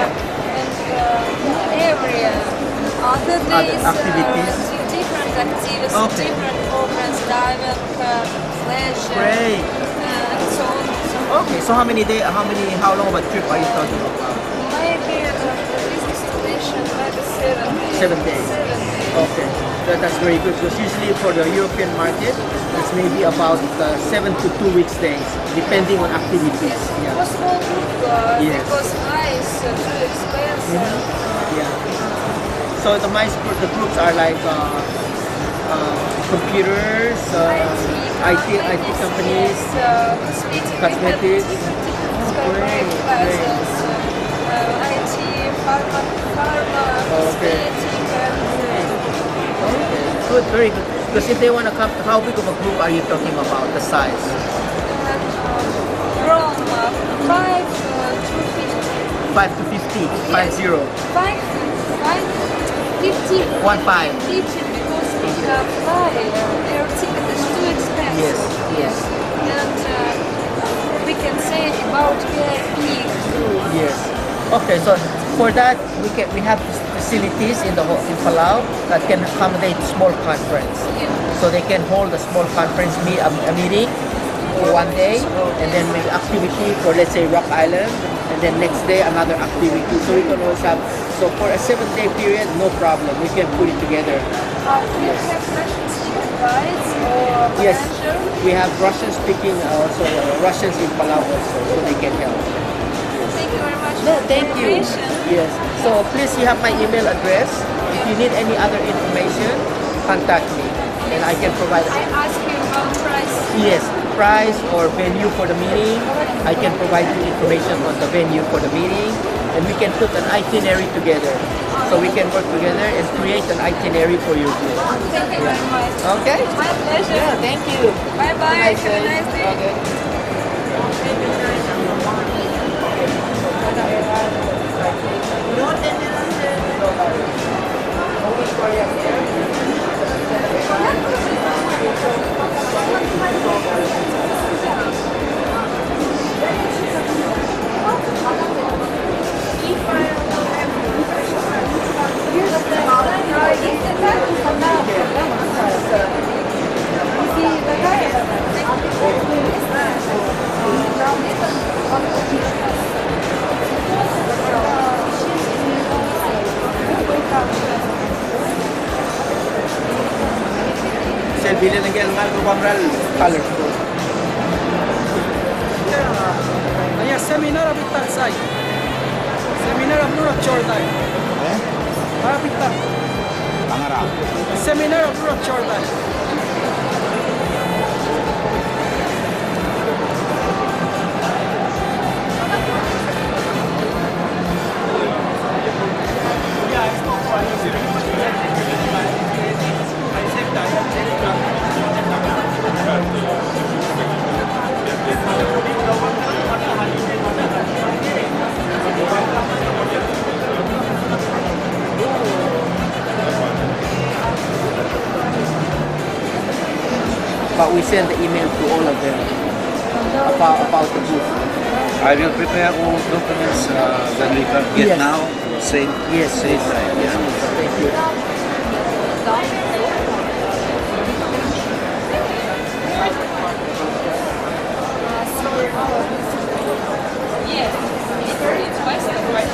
And every other days activities. Different activities, Okay. different programs, diving, pleasure, Great. and so on. Okay, so how long of a trip are you talking about? Maybe the business destination, maybe 7 days. 7 days. Okay, that's very good because usually for the European market, it's maybe about 7 to 2 weeks days, depending on activities. Yeah. For small group, Yes. because ice too expensive. Yeah. So the groups are like computers, IT companies, cosmetics. IT, pharma, Okay. good, very good. Because if they want to come, how big of a group are you talking about, the size? From 5 to 50. 5 to 50, Yes. 5-0. 5, 15. 1-5. 15 because we have air ticket is too expensive. Yes, yes. And we can say about VIP group. Yes. Okay, so for that we have facilities in Palau that can accommodate small conference. Yeah. So they can hold a small conference a meeting for one day, and then maybe activity for, let's say, Rock Island, and then next day another activity. So we can always have, so for a 7-day period, no problem, we can put it together. Do you have Russian speaking guides or Yes, manager? we have Russian speaking, also Russians in Palau also, so they can help. Thank you very much. No, for thank you. information. Yes. So please, you have my email address. If you need any other information, contact me, and I can provide. I ask you about price. Yes, price or venue for the meeting. I can provide you information on the venue for the meeting, and we can put an itinerary together. So we can work together and create an itinerary for your group. Thank you very much. Okay. My pleasure. Yeah, thank you. Bye bye. Nice Have a day. nice day. Okay. Bilhin ng gelmal ko bangral colorful. Aya seminar abitar sai. Seminar apno chordai. Abitar. Pangarap. Seminar apno chordai. But we send the email to all of them about the book. I will prepare all documents that we can get Yes. now. Same. Yes, Same yes, time. yes, thank you. Yes. It's bicycle, right?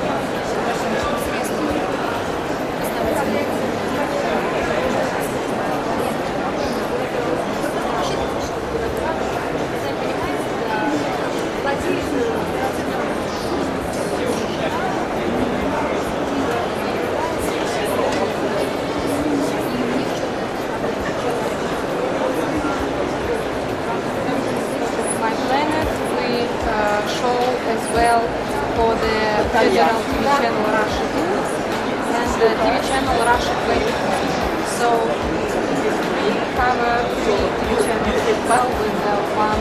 My planet we show as well for the federal TV channel Russia 2 and the TV channel Russia 24. So we cover three TV channels as well with one.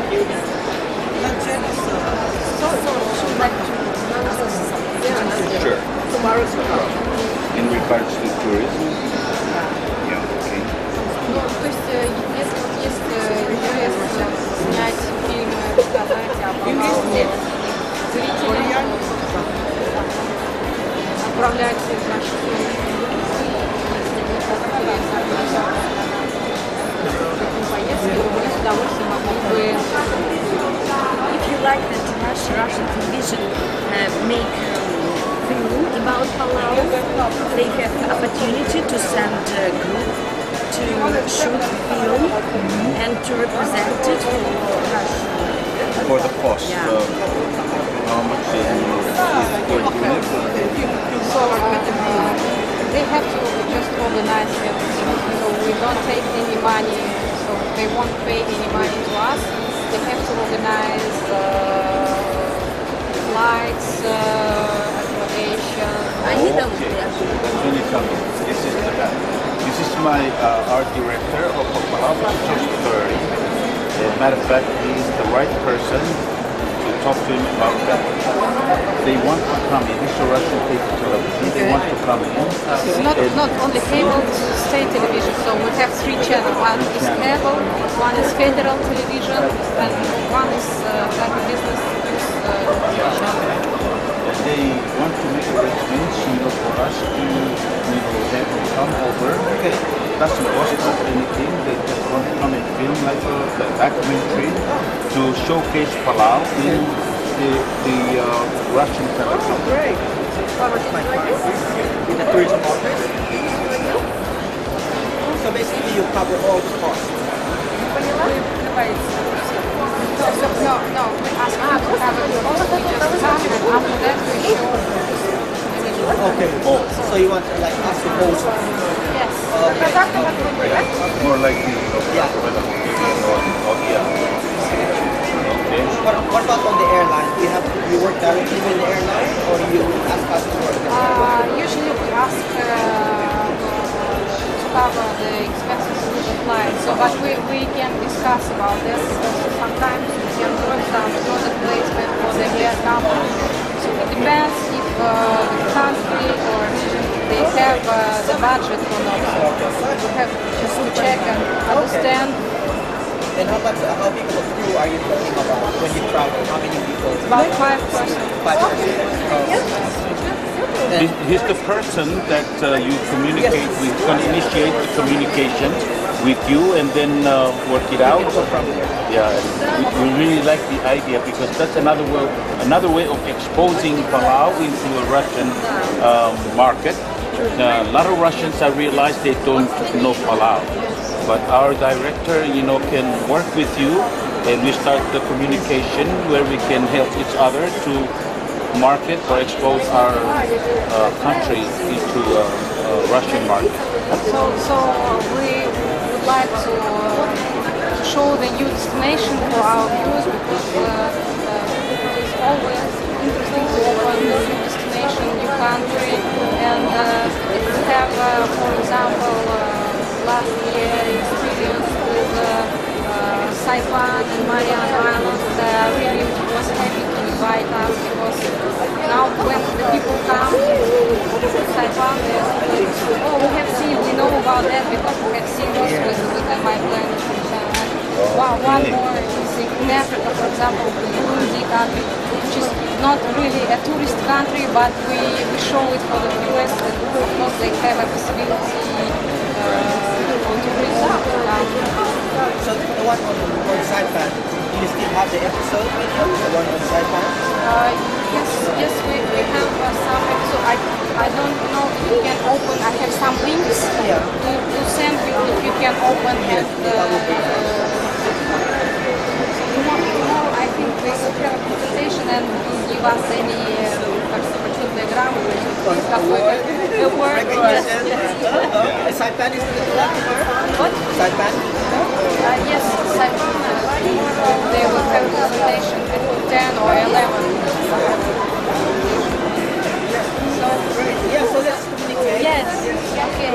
So would you like to know? Sure. Tomorrow's In regards to tourism? Yeah, okay. Ну, то есть, если вот есть интерес снять фильмы, рассказать о Палауне зрителям, отправлять наши фильмы, поездки, мы с удовольствием могли бы. If you like that Russian television make film about Palau, they have the opportunity to send a group to shoot film and to represent it for Russia. For the cost, Yeah. how much is per unit? So they have to just organize everything. So we don't take any money. So they won't pay any money to us. They have to organize flights, accommodation. Okay. That's when you come. This is This is my art director of Palau, George Curry. As a matter of fact, he is the right person to talk to him about that. They want to come in. This is a Russian cable television. They want to come in. It's not only cable, it's state television. So we have 3 channels. One is cable, one is federal television, and one is like a business channel. And they want to make arrangements, for us to, have them come over. Okay. Doesn't cost us anything. They just want to come and film like a documentary to showcase Palau in the Russian television. Great. In the tourism office. So basically, you cover all the costs. No, we ask you to cover the cost. We just come and after that we show. Okay. Oh, so you want like us to host? Yes. More like the yeah. Okay. What about on the airline? You work directly with the airline, or you ask us to work? Usually we ask to cover the expenses with the flight. So, but we can discuss about this because sometimes we can work some product placement for the air company. So it depends if the country or region they have the budget or not. So we have just to check and understand. And how big of a crew are you talking about when you travel? How many people? About 5 persons. 5 persons. He's the person that you communicate with, going to initiate the communication with you and then work it out. Yeah, we really like the idea because that's another way of exposing Palau into a Russian market. A lot of Russians, I realize, they don't know Palau. But our director, can work with you, and we start the communication where we can help each other to market or expose our country into Russian market. So we would like to show the new destination for our viewers because it's always interesting to open a new destination, new country, and we have, for example, last year experience with Saipan and Mariana Islands. Really was happy to invite us because now when the people come to Saipan, we know about that because we have seen this with the My Planet. One more is in Africa, for example, the Burundi country, which is not really a tourist country, but we show it for the viewers, and of course they have a possibility on tourism. So the one on Saipan, do you still have the episode with you? The one on Saipan? Yes, we have some episode. I don't know if you can open. I have some links to send you if you can open and tomorrow I think we will have a presentation and give us any diagram the word. Saipan is the word? What? Saipan? Yes, Saipan. They will have a presentation at 10 or 11. So let's communicate. Yes. Okay.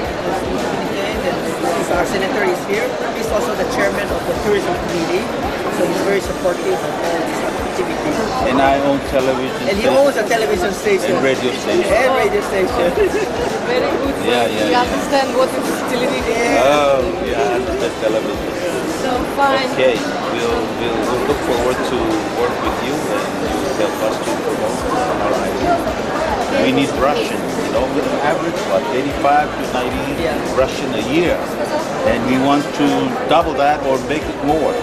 Our senator is here. He's also the chairman of the tourism committee. So he's very supportive of all these activities. And I own television. And he owns a television station. And radio station. And radio station. Very good. Yeah. You understand what is television? Oh, yeah, I understand television. So fine. Okay, we'll look forward to work with you and you help us to promote our idea. We need Russian, with an average, 85 to 90 Russian a year. And we want to double that or make it more,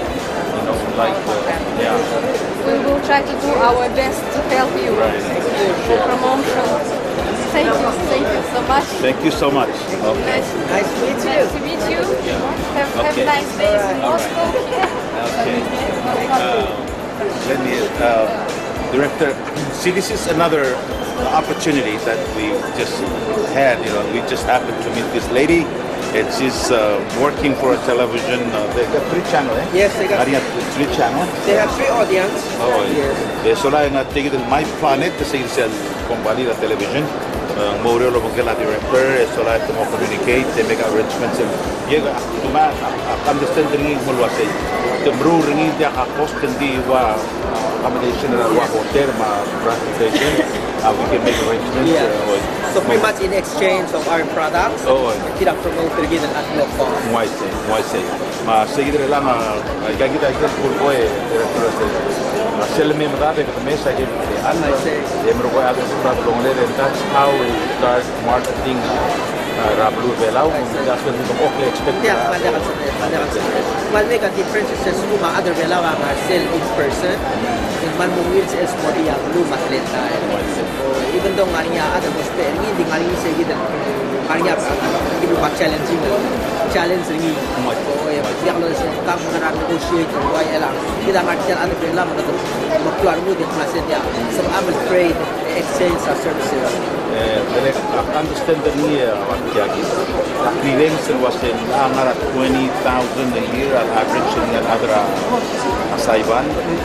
We will try to do our best to help you for promotion. Thank you so much. Thank you so much. Okay. Nice to meet you. Nice to meet you. Yeah. Have nice days in Moscow. Okay. Let me, Director, see, this is another opportunity that we just had. We just happened to meet this lady, and she's working for a television. They got 3 channels, eh? Yes, they got 3 channels. They have 3 audience. Oh, yes. So I got taken My Planet, kasi sa company na television. Mauricio Lobongela director, so like to communicate, they make arrangements. Yeah, to ma understand ringi mulwasay. The bro ringi dia ka cost hindi wa accommodation na wa hotel ma transportation. We can make arrangements. So pretty much in exchange of our products, kita promote ringi at no cost. Why say? Ma seguir lang kita full boy sell me madabe ka mesa ke alla de mero ko ado sa longle and that's how we start marketing Rablu Belao. That's what we can expect. Yeah, one make a difference is kuma other Belao are sell in person. In man mo wheels is more ya blue matleta. Even though ngariya other was there, hindi ngariya say gidan ngariya hindi ba challenging challenge ringi. Dia kalau kamu nak negotiate why elang kita ngerti ada Belao mana keluar mu dia masih dia. So I'm afraid exchange our services. Understand the year what Jackie. The credential was in 20,000 a year at average in other Saiban.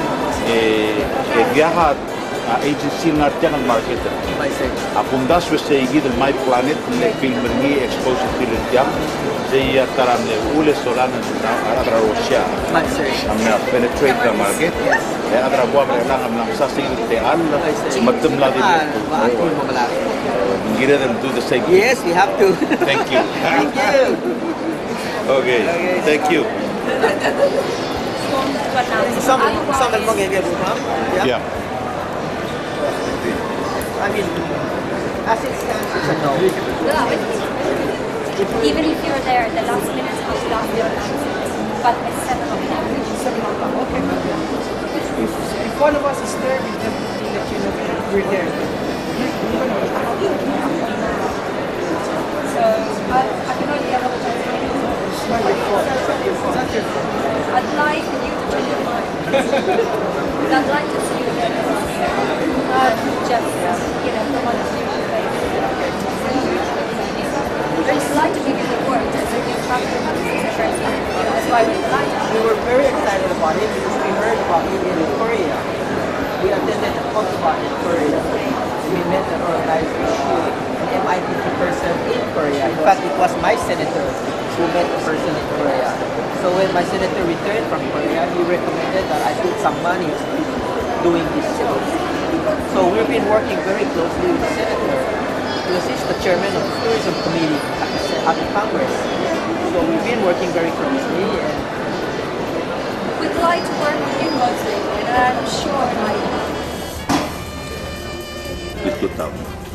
Viaja agency ngartian market. Apung das we say give my planet le film ni exposure film jam. Saya taram le ule solan other Russia. Amna penetrate the market. Other buah mereka amna sasing te al matem lagi. Get them do the same. Yes, we have to. Thank you. Thank you. Okay. Thank you. Some of yeah. I mean, as it stands, it's a no. Even if you're there, the last minute of the last minute, but at 7 o'clock. Okay. If one of us is there, we definitely let you know that we're there. So I can only apologize. It's not your fault. It's not your fault. I'd like you to change your mind. I'd like to see you there. Just, someone to see your face. I just like to give you the word as a new family. That's why we like it. We were very excited about it because we heard about it in Korea. We attended a festival in Korea. We met and organized an MITT person in Korea. In fact, it was my senator who met a person in Korea. So when my senator returned from Korea, he recommended that I put some money doing this show. So we've been working very closely with the senator because he's the chairman of the tourism committee at the Congress. So we've been working very closely. And we'd like to work with you mostly, and I'm sure itu tahu.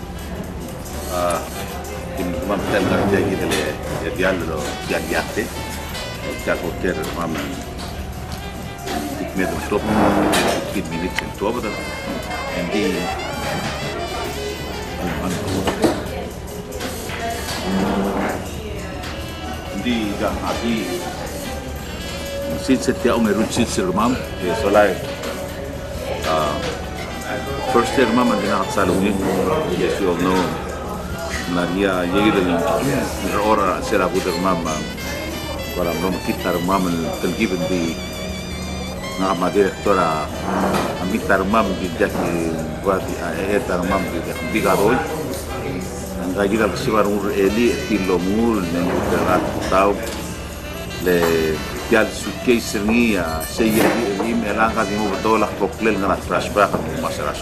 Ini memang tenar jadi le dialog jadi akte. Kalau kita memang ikut top 15 minutes itu apa dah? Hindi dah lagi. Since setiap orang rutin serumam, solai. First year mama dina salungi. Yes, you all know. Nadia jadi dengan orang sera budak mama. Kalau belum kita mama tergiven di nama direktora kita mama di jadi buat eta mama di garoi. Angka kita bersifat eli tilomul mengutar tahu le Yal suitcase ni saya ini melangkah di betul lah koklel dengan flashback masyarakat.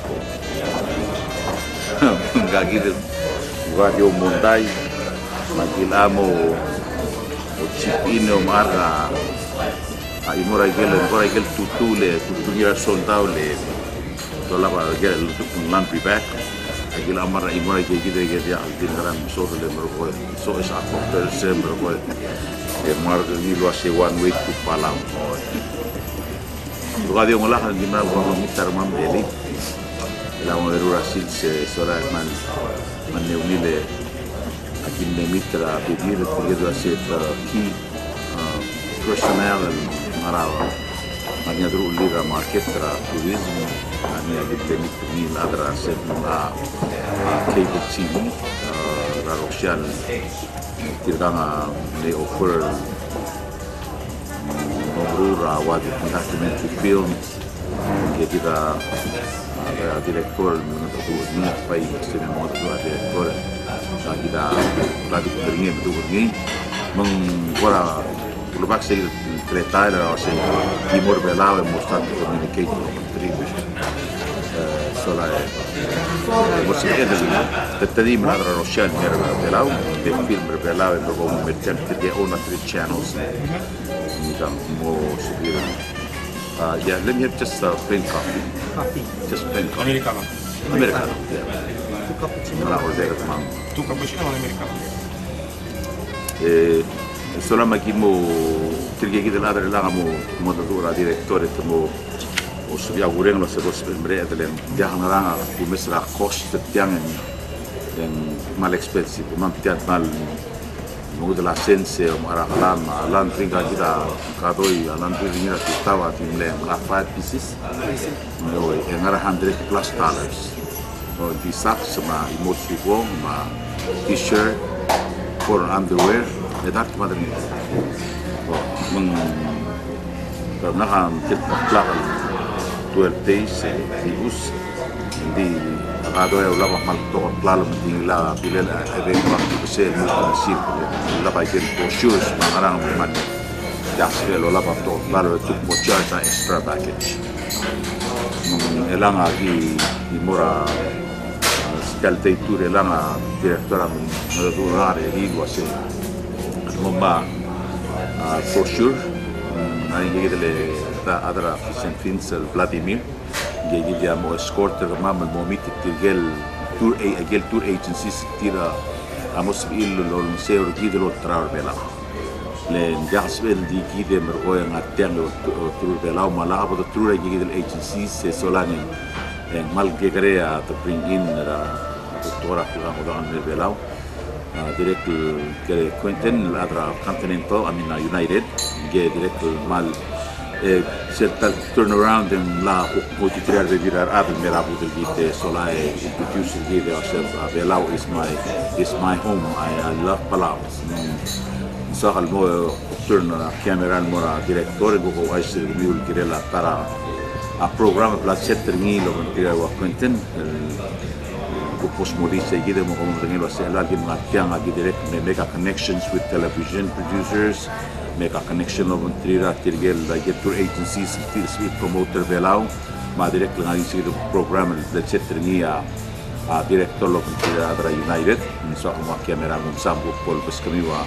Enggak gitu. Gua di Mumbai, magilamo, chipino marga, imora gel tutule, tutunya soldado le, tola para gel lampi back. Agil amara imora gel gitu dia di dalam sore le merokok, so es aktor sem merokok. Marga ni lo hace one way to Palau. Lugar de ngolah di mana orang mitar mam beli. La moverura sil se sola man neunile akin ne mitra pedir que hace key personnel marawa. Manya dulu lira market tra tourism ani agit demit ni ladra se na cable TV Russian Tirganga they offer Nomrura was a documentary film kita direktur mengenai baik istri mengenai direktur kita lagi beringin betul begini mengkora lupa saya kereta ada saya timur belau yang mustad communicate contribution soalnya musik itu tadi menadar Rusia belau di film belau yang berhubung merchant dia own 3 channels kita mau sebut yeah, let me have just plain coffee. Just plain coffee. Americano. Americano, yeah. 2 cappuccino. Malaco, 2 cappuccino o americano? Solo ma chi mo perché la là mo da direttore mo o si augurano se lo spembre delle diagnosi di mesra cost tiang en mal expensive, man tiat mal mo de la sense o alan tringa kita kadoi alan tringa kita wa timle ma 5 pieces no en $100 plus o di sacks ma imotsugo ma t-shirt for underwear edat madri meng karena kan kita plakan 12 days ibus di agado ya ulama mal to plalo di la bilal event waktu besar mungkin sih la bagian brochures mengarang man ya selo la to plalo itu charge extra package elang lagi di mora scalte tour elang directora durare di wase momba brochure nai che le adra St. Vincent Vladimir gli diamo escorter mamma momit tirgel tour agencies tira amos il lo museo di lo traor bela le gasbel di gide mergo yang ateng tour bela mala abo tour agencies se solani en mal que crea to bring in la doctora que vamos a dar bela direct que Quentin la adra Continental Amina United que direct mal certa turnaround in la multitudine de virar abel merabu del gite sola introduce the gite ourselves Belau is my home I love Palau so al mo turna camera mora director go go aisir miul kirela para a programa pla setterni lo mentira wa Quentin go postmodiste gide mo como tengo hacer alguien más que haga direct me make connections with television producers make a connection of Trira Tirgel get tour agencies to promoter Belau ma direct lang isi program the cetringia director lo Trira United so ang camera mo sambu pol pas kami wa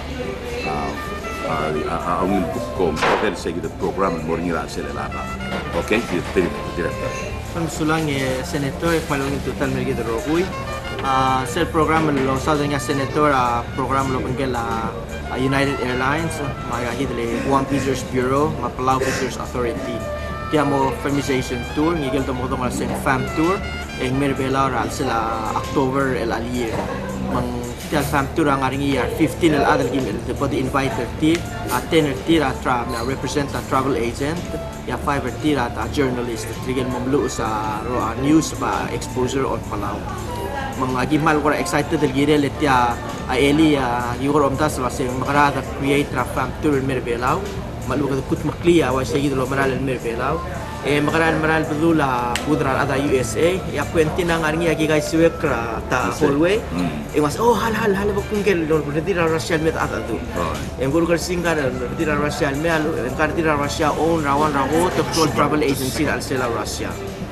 awil ko hotel sa the program mo ngira sila okay director Sulang senator palong total mergi de rogui sel program lo sa nya senator program lo pengela United Airlines magagi dele Guam Visitors Bureau ma Palau Visitors Authority diamo famization tour ngigel to mo dong sa fam tour en Merbela al sila October el alier mang tial fam tour ang aring year 15 el adal gimel the body invited ti attender ti tra represent a travel agent ya 5 ti ta journalist trigel mamlu sa news ba exposure on Palau mga gimal ko excited del gire letia Eli yugor omtas la se magrada create fam tour Merbelao malu ka kut makliya wa sayid lo maral Merbelao maral bedula pudra ada USA ya Quentin ang arngi agi guys wekra ta hallway was hal bakungel lo dira Russian met ata tu gurgar singar dira Russian me alu dira Russia own rawan rawo to travel agency al sela Russia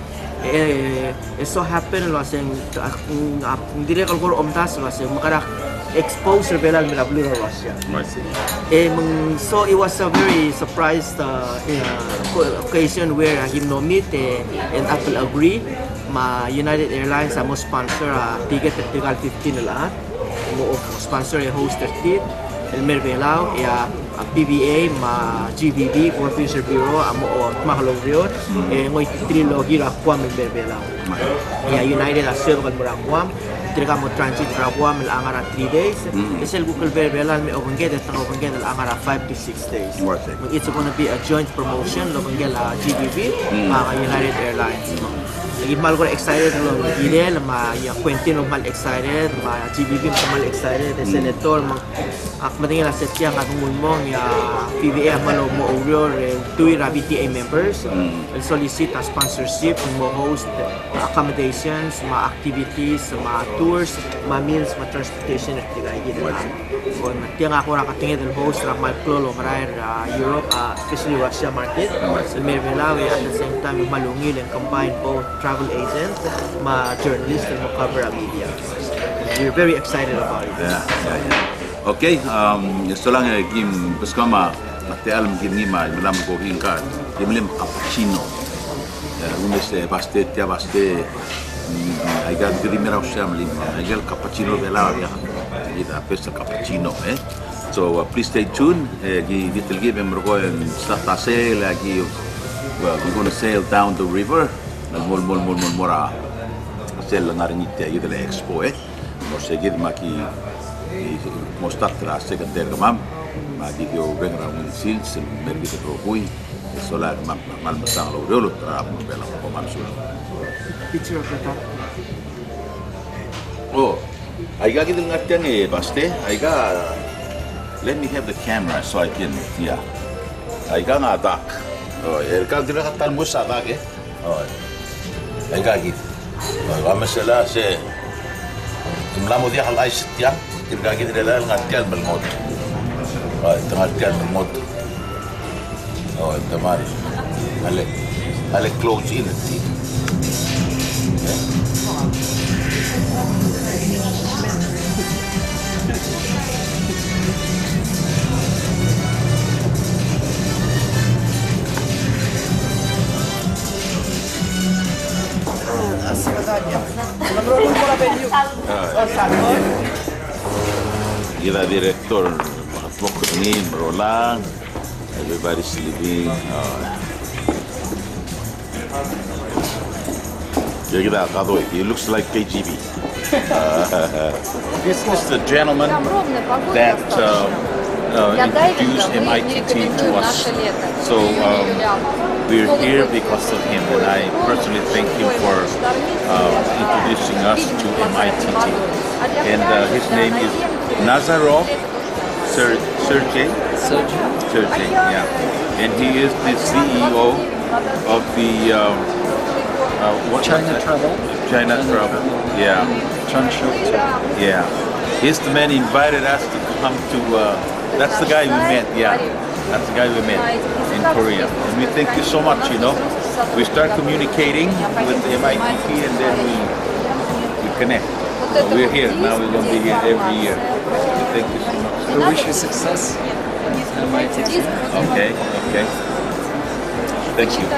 so happen lo aseng dire kalgor omtas lo aseng makara expose Rebelal Mirablu Russia. So it was a very surprised occasion where he meet and Apple agree ma United Airlines mo sponsor ticket technical 15 lahat mo sponsor host 13 el Merbelao ya PBA ma GBB for Fisher Bureau amo mahalogriot ngoy trilogy ra kwam el Merbelao ya United asel kan mura kwam mo transit ra kwam el angara 3 days esel Google Merbelal me obenged at obenged el angara 5 to 6 days it's going to be a joint promotion lo bengel GBB ma United Airlines lagi mal ko excited lo Irel ma ya Quentin mal excited ma GBB mal excited the senator ma akmating la setya nga mong ya PBA malo mo overall two RBTA members and solicit a sponsorship mo host accommodations ma activities ma tours ma meals ma transportation at tigay gid kon tiang ako ra katingin del host ra mal klolo maray Europe especially Russia market so may Malawi at the same time malungil and combine both travel agent ma journalist and cover media. We're very excited about it. Okay, so lang game bersama mati alam game ni malam ko hingkat dia cappuccino unes baste tia baste aigan gri merau siam lima aigal cappuccino bela ya kita pesta cappuccino so please stay tuned di little game mergo start sail lagi we're going to sail down the river mol mora sail ngaringit ya gitu expo mo segid maki mostrar a secretária mam magi que o bem ra município se mergue de propui solar mam mal masang lo dulu tra mo bela ko mam sul picture kata oh aiga gitu ngatian baste aiga let me have the camera so I can aiga ngatak oh erkan dira katal musa tak oh aiga gitu masalah se tumlamo dia hal ais tiang تبقى كده لا الغتال بالموت تغتال بالموت انت مالي هلك كلوز ان التيم Kita direktur Mokrin, Roland, everybody's sleeping. He looks like KGB. This is the gentleman that introduced MITT to us. So we're here because of him, and I personally thank him for introducing us to MITT. And his name is Nazarov Sergey, yeah, and he is the CEO of the China Travel, yeah, Transhot, yeah. He's the man who invited us to come to. That's the guy we met, yeah. That's the guy we met in Korea, and we thank you so much. You know, we start communicating with the MITT, and then we connect. So we're here now. We're going to be here every year. Thank you so much. We wish you success. Okay. Thank you.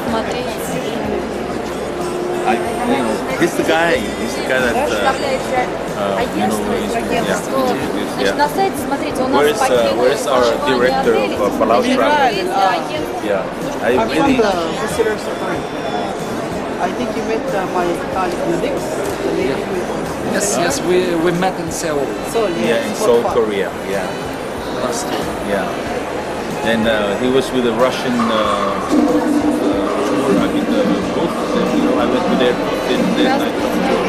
He's the guy that Where is our director of Palau Travel? Yeah, I think you met my colleague Nix, the lady with... Yes, we met in Seoul. Yeah, in Seoul, Korea. Yeah. Last year. Yeah. And he was with a Russian tour. I mean, both. I went to their booth in the night of tour.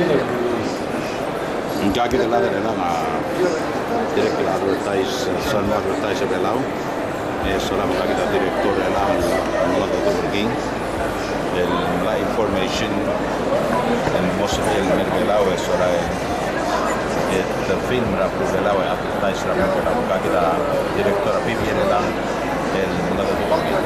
Gagi de la director advertise, son advertise belau. Sola gagi da director la modo de working. La information and most of el belau es sola el film ra belau advertise ra belau gagi da director Vivian la el modo de working.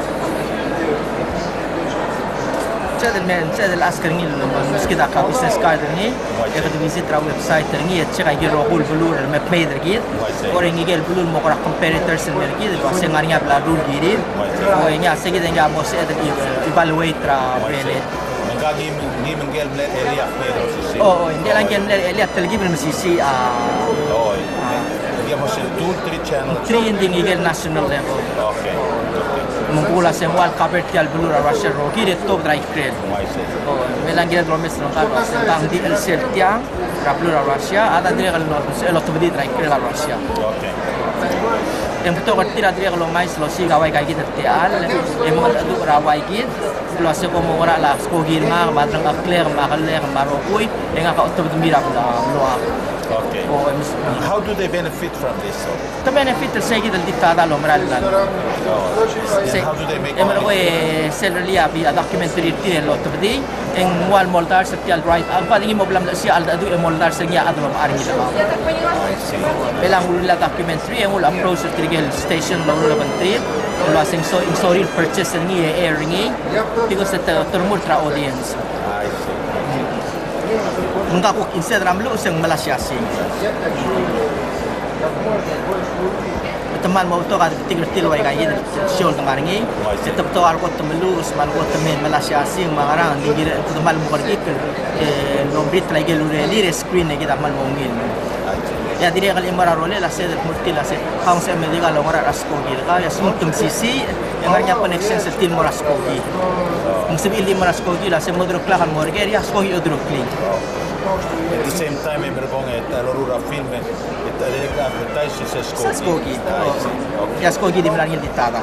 Saya del askar ni meski dah kau business card ni, dia kata visit ra website ni, cek aja rohul belur map made lagi. Orang ni gel belur mau korang competitors ni lagi, bahasa ngarinya bela rule diri. Oh ini asal kita ni amos ada evaluate ra beli. Mengagi ni menggel beli area ni terus. Oh ini lagi beli area terlagi belum sisi. Oh dia masih 2-3 channel. 3 ini gel national level. Okay. Mengula semua cover tial belur Russia rogi dia top drive trail. Oh, melang dia promes nongkar tentang di sel tiang belur Russia ada dia kalau lot bedi drive trail Russia. Okay. Yang betul kerti dia kalau mais losi gawai kayak gitu tial, emang ada tu rawai gitu. Kalau saya komo orang lah skogir mah, madrang akler, makaler, marokui, yang agak otot mira belah. Okay. Oh, how do they benefit from this? The benefit is say kita diktada lo meralan. How do they make money? Emang salary abi documentary tiel lo tadi, eng wal moldar setiap right. Apa lagi mau belam si al adu moldar sengia adu lo arni lah. Belang ulah documentary, eng ulah approach trigel station lo ulah bentri, ulah sing sorry purchase ni air ni, because itu termur tra audience. I see. Enggak aku Instagram lu usang Malaysia sing. Teman mau tu kan tinggal wai kaji show kemarin ni. Tetap tu aku temelu usman aku temen Malaysia sing mangarang di teman mau pergi ke nombrit lagi lu reli screen lagi teman mau ngin. Ya diri kali imara role lah saya murti lah saya. Kau saya medical orang raskogi. Kau ya semua sisi yang hanya connection setil mau raskogi. Mungkin ini mau raskogi lah saya mau drop lah kan mau pergi ya raskogi drop link. At the same time, I'm going to Aurora film and direct advertise says Skogi. Ya Skogi di Milan di Tata.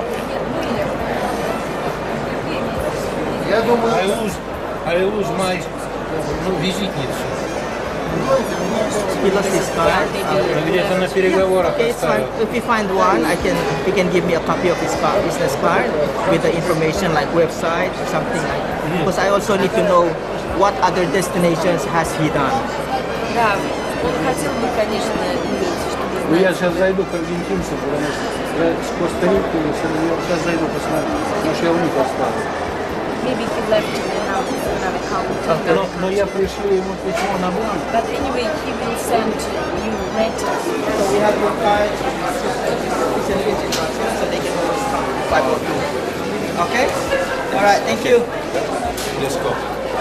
I use my визитницу. He lost his card. Где-то на переговорах. Okay, it's fine. If you find one, he can give me a copy of his card, business card with the information like website or something like that. Because I also need to know what other destinations has he done. Да, он хотел бы, конечно, иметь, чтобы... Ну я сейчас зайду к аргентинцам, потому что с Коста-Рики или сейчас зайду посмотрю, потому что я у них оставил. Maybe he left another account. Но я пришлю ему письмо на бланк. But anyway, he will send you letters. So we have your card. So they can always come. 542. Okay? Alright, thank you. Let's go.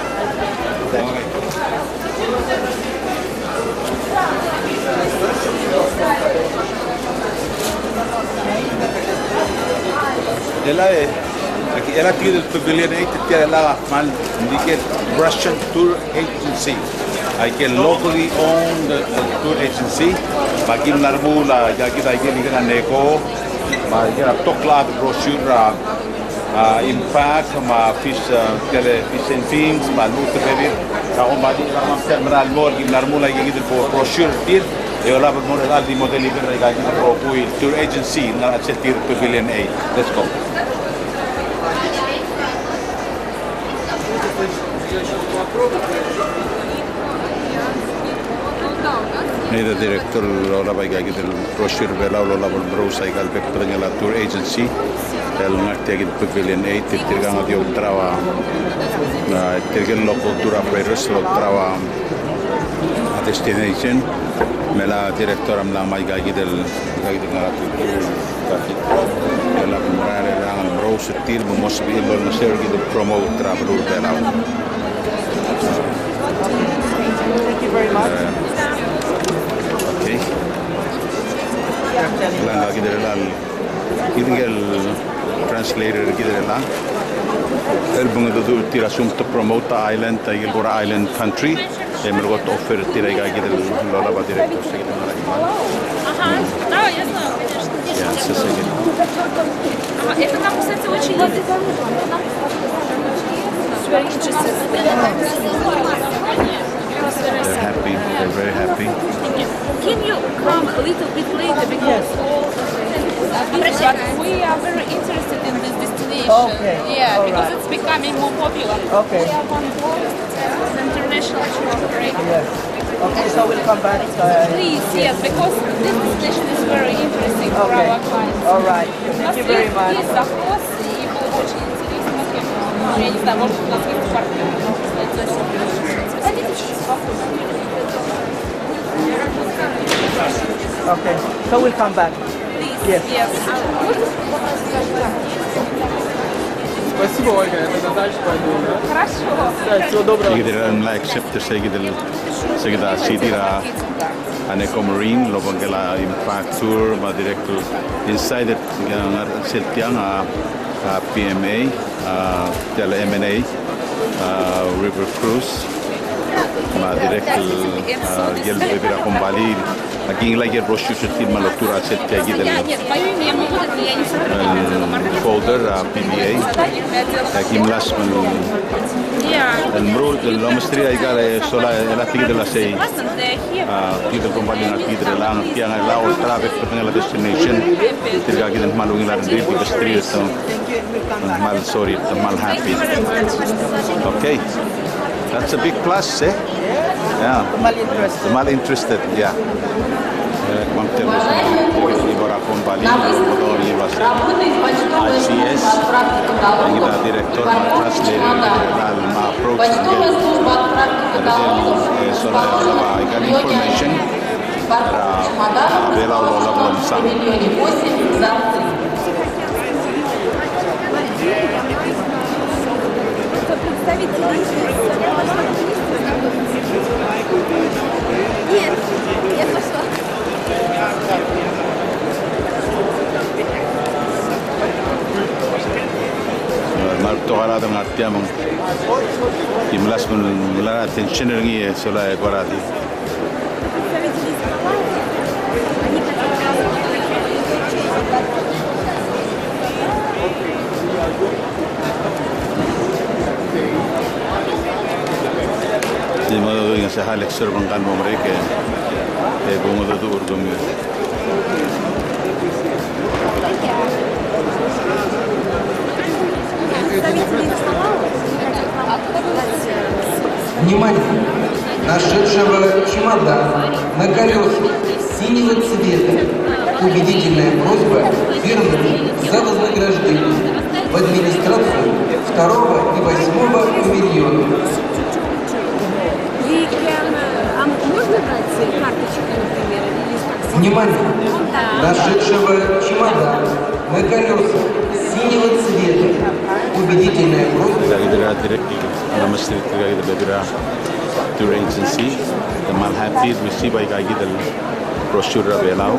Era aquí del Pavilion 8 tiene la mal indique Russian Tour Agency. Hay que locally own the tour agency. Bagi menarmu la jadi lagi ni kan neko. Bagi tokla brochure impact ma fish fish and things ma luto bebir. Kalau bagi ramam terminal mor di menarmu lagi gitu brochure dir. Eu lá vou morar ali modelo ibang lagi pro tour agency na Chetir Pavilion 8. Let's go. Ini direktur lola baik lagi del brochure bela lola berbrosa igal bekternya la tour agency el ngerti lagi Pavilion 8 tirgang dia trawa na tirgang local tour operators lo trawa destination mela direktur am la mai lagi del ngala tour la morale la brochure tir mos bi lo na share lagi del promote travel bela. Thank you very much. Okay. Lang lagi dari lang. Tinggal translator lagi dari lang. El bunga tu tira sum to promote the island, tinggal gora island country. Mereka offer tira lagi dari lola ba director segitu lagi. Да, я знаю, конечно. Ya, sesuatu. Это нам, кстати, очень very interested. we are very interested in this destination. Okay. Yeah, All because right. it's becoming more popular. Okay. We are on board with international tour operator. Yes. Okay, so we'll come back. Please, yes, because this destination is very interesting for Okay. our clients. All right. Thank you very much. Есть запрос, и было очень интересно. Я не знаю, может, у нас есть партнеры. Okay, so we'll come back. Yes. Yes. Спасибо, Ольга, я тогда дальше пойду. Хорошо. Да, всего доброго. Seguirán la accepte seguida sidira Aneco Marine lo bangela impact tour ma director inside it yang setiang a PMA tele M&A river cruise ma director gel bebira kembali lagi lagi brochure setin maloktura set kayak gitu folder PBA kim last dan menurut lomestri aiga sola la tigre de la sei tigre kembali na tigre lang tiang lao traffic pertengah destination tigre kita malungi la di industri so mal sorry mal happy okay. That's a big plus, eh? Yeah. Mal interested, yeah. Mang temos ibora kembali motor ibas ICS yang kita direktur translator dalam approach dan soal apa ikan information para bela lola belum sah. Нет, я пошла. Martohara dengan artian meng kimlas melara tension ringi sola ekorati. Di modo yang sehal eksor bangkan mereka, bunga tu urgum. Внимание! Нашедшего чемодан на колесах синего цвета. Убедительная просьба вернуть за вознаграждение в администрацию 2 и 8 павильона. Можно брать карточку, например, или как? Внимание! Нашедшего чемодан на колесах синего цвета. Убедительная просьба. Namaste kita berbeda tour agency the Malhampir receive by kaki del brochure belau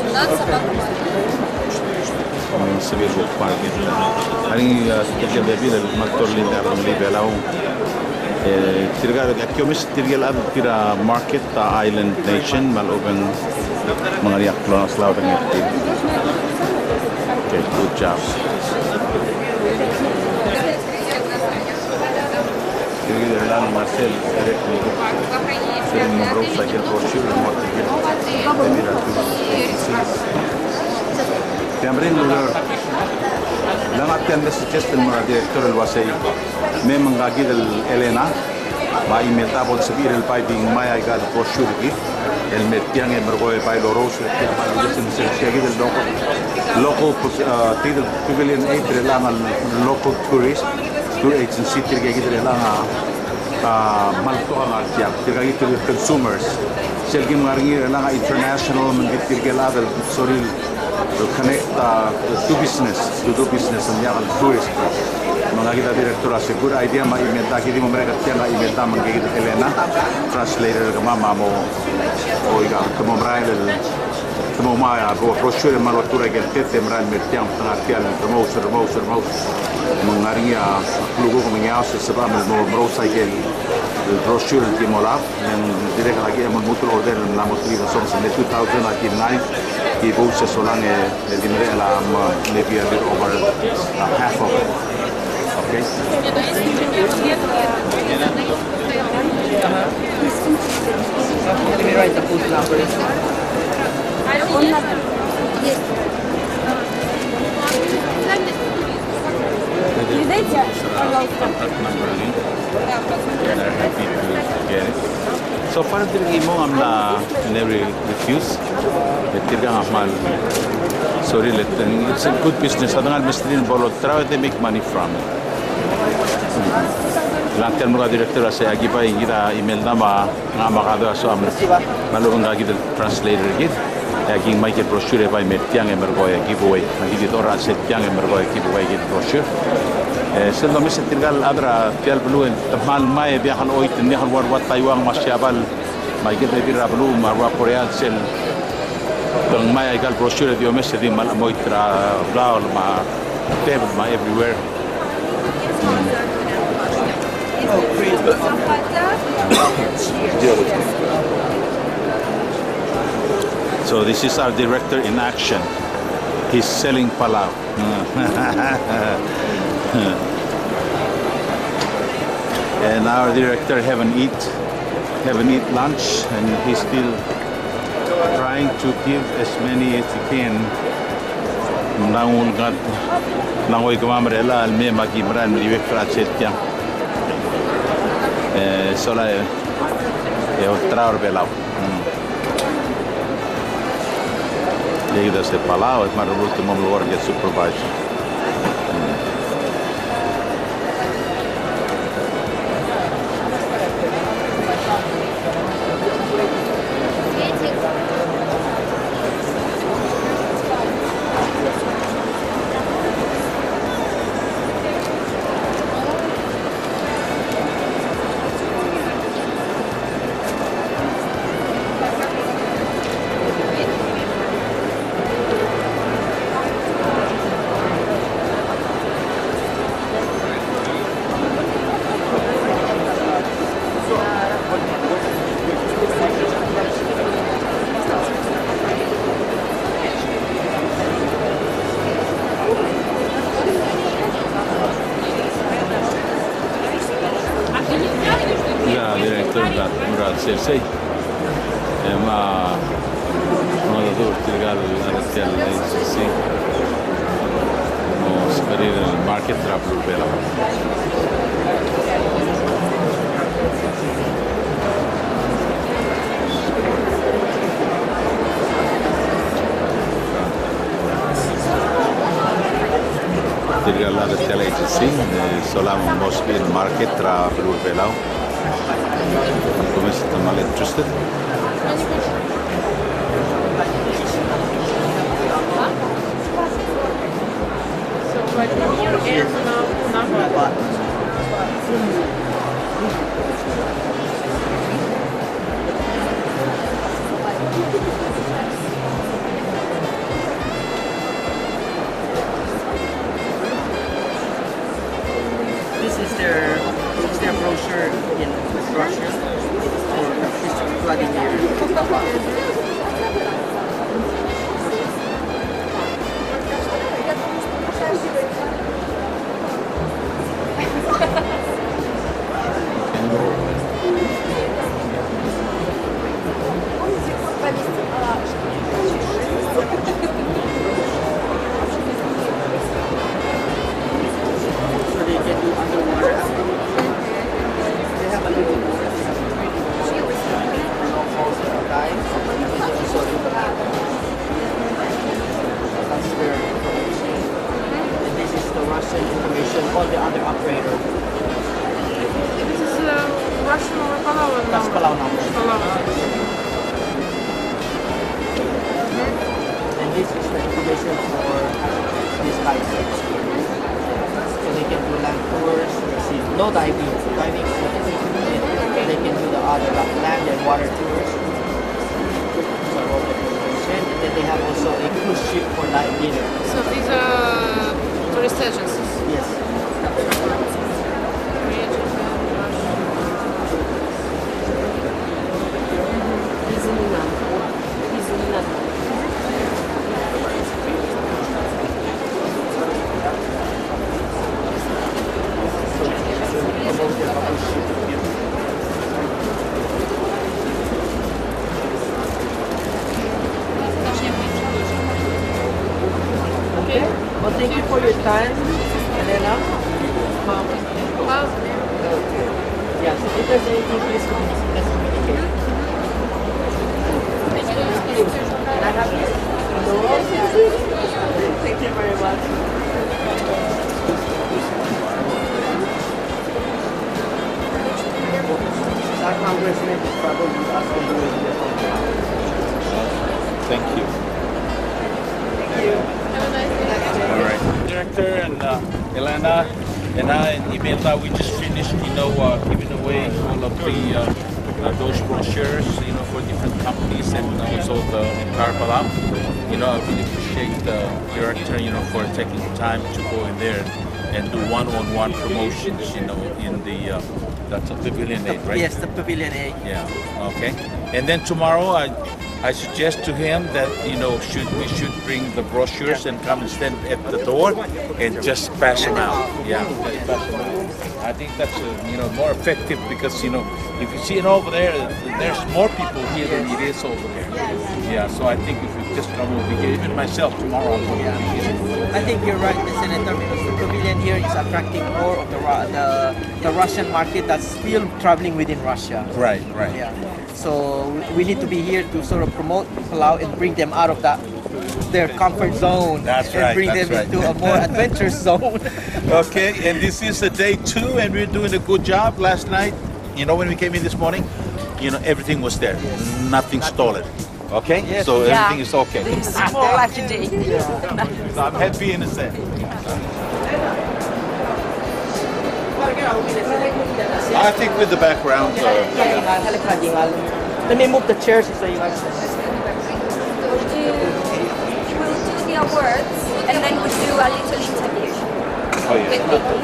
sebagai bukti hari kita berbeda maktor linda kami belau tirga kiomis tirga tira market island nation mal open mengariak klonas laut dengan okay good job. Dalam Marcel directly sering membawa saja brochure Tamrin luar langat kan suggestion mara director alwasai memang gagi del Elena ba email tabol sabir el piping maya gal brochure ki el metiang en bergoe pai loros que listen se del local tidal pavilion april lang local tourist tour agency tirga kita lang malto ang artiak tirga kita consumers selgi maringi lang international mengit tirga ladal sorry to connect to business and yang tourist mga kita direktur ase good idea ma imenta kiti mo mereka tiang imenta mengit Elena translator kama mo o iga kamo mrail kamo maya go brochure malwatura gel tete mrail metiang tengah tiang promotion mengaria lugu mengias sebab merosai gel brochure di molaf yang direct lagi emang mutul order dalam mutri besom sene 2009 ibu sesolang di mereka maybe a bit over half of it. Okay. Let me write the food number. Yes. contact number again. They're happy to get it. So far, mo am na never refuse. Tirga amal. Sorry, it's a good business. Adangan mistrin bolot trawe they make money from it. Lantel mga director sa agiba ingira email nama nga makado aso am malung nga gid translator gid. Aging may ke brochure by metiang emergoy giveaway. Agi dito ra set tiang emergoy giveaway gid brochure. Sendo mis tirgal adra tial bluen tamal mai biakan oit ni han war wat taiwang masyabal mai gid bi rablu marwa korean sel tong mai gal brochure dio mes di mal moitra blaul ma table ma everywhere. So this is our director in action. He's selling palau. And our director haven't eat lunch, and he's still trying to give as many as he can. Nangoy kumamrela alme magimran liwek frachet kya. Sola traor belau. Llegida se palau, es más el último lugar que supervisor. Say, mga doon tirgal aratial agency mo separir el market travel bela. Tirgal aratial agency solam mostly market travel bela. I'm not interested. So Vladimir and Nava. This is their brochure in Russia for Vladimir. So they can do underwater activities. They have a little boat. That's their information. And this is the Russian information on the other operator. This is Russian or Palau number? That's Palau number. And this is the information for these guys. So they can do land tours, no diving. Diving, they can do the other land and water tours. And then they have also a cruise ship for night dinner. So these are tourist agencies? Yes. Okay. Well, thank you for your time, Elena. Yeah, so if there's anything, please communicate. Can I have this? Thank you very much. Our congressman is probably asking the way to the Thank you. All right. Director and Elena and I and Imelda, we just finished, giving away all of the those brochures, for different companies and also the entire Palau. I really appreciate the director, for taking the time to go in there and do one-on-one promotions, in the that's a Pavilion 8, right? Yes, the Pavilion 8. Yeah. Okay. And then tomorrow, I suggest to him that we should bring the brochures and come and stand at the door and just pass them out. Yeah. I think that's more effective because if you see it over there, there's more people here than it is over there. Yeah. So I think if we just come over here, even myself tomorrow, I'm going to be here. I think you're right, Senator, because the pavilion here is attracting more of the Russian market that's still traveling within Russia. Right. Yeah. So we need to be here to sort of promote Palau and bring them out of their comfort zone. That's and bring them into a more adventurous zone. Okay, and this is day 2, and we're doing a good job. Last night, when we came in this morning, everything was there. Nothing stolen. Okay? Yes. So everything is okay. This is more like a day. So I'm happy in a sense. I think with the background. Let me move the chairs so you guys. We'll do the awards and then we'll do a little interview. Oh, yeah.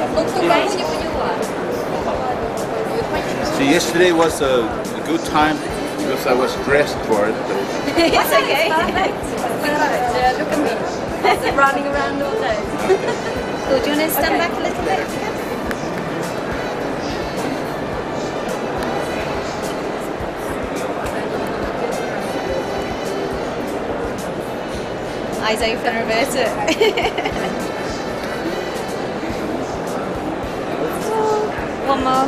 So yesterday was a good time because I was dressed for it. It's okay. Perfect. Look at me. Running around all day. Cool. Do you want to stand back a little bit? Eyes open, Roberta. One more.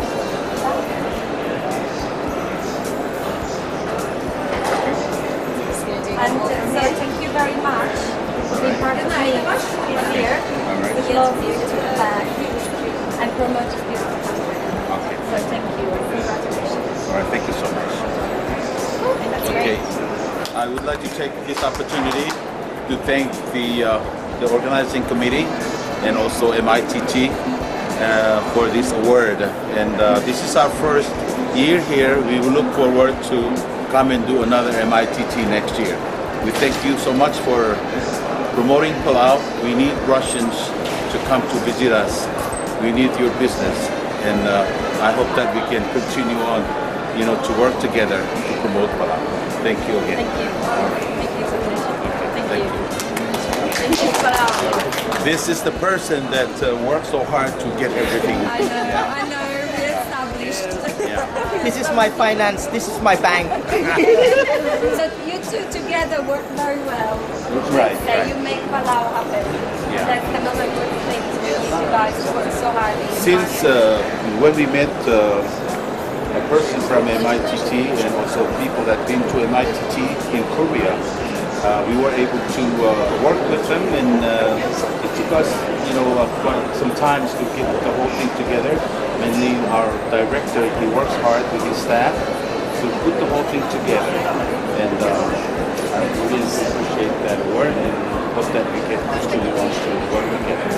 And so thank you very much for being part of me here. We love you to the back and promote this beautiful country. Okay. So thank you. Congratulations. All right, thank you so much. That's Okay. great. I would like to take this opportunity to thank the organizing committee and also MITT for this award. And this is our first year here. We will look forward to come and do another MITT next year. We thank you so much for promoting Palau. We need Russians to come to visit us. We need your business. And I hope that we can continue on, to work together to promote Palau. Thank you again. Thank you. All right. Thank you so much. Thank you. Thank you, Palau. This is the person that works so hard to get everything. I know, we're established. This is my finance. This is my bank. So you two together work very well. Right, So you make Palau happen. Yeah. That's another good thing to do. You guys work so hard. Since when we met a person from MITT and also people that been to MITT in Korea, we were able to work with them, and it took us, quite some time to get the whole thing together. Mainly our director, he works hard with his staff to put the whole thing together, and I really appreciate that award and hope that we get the studios to work together.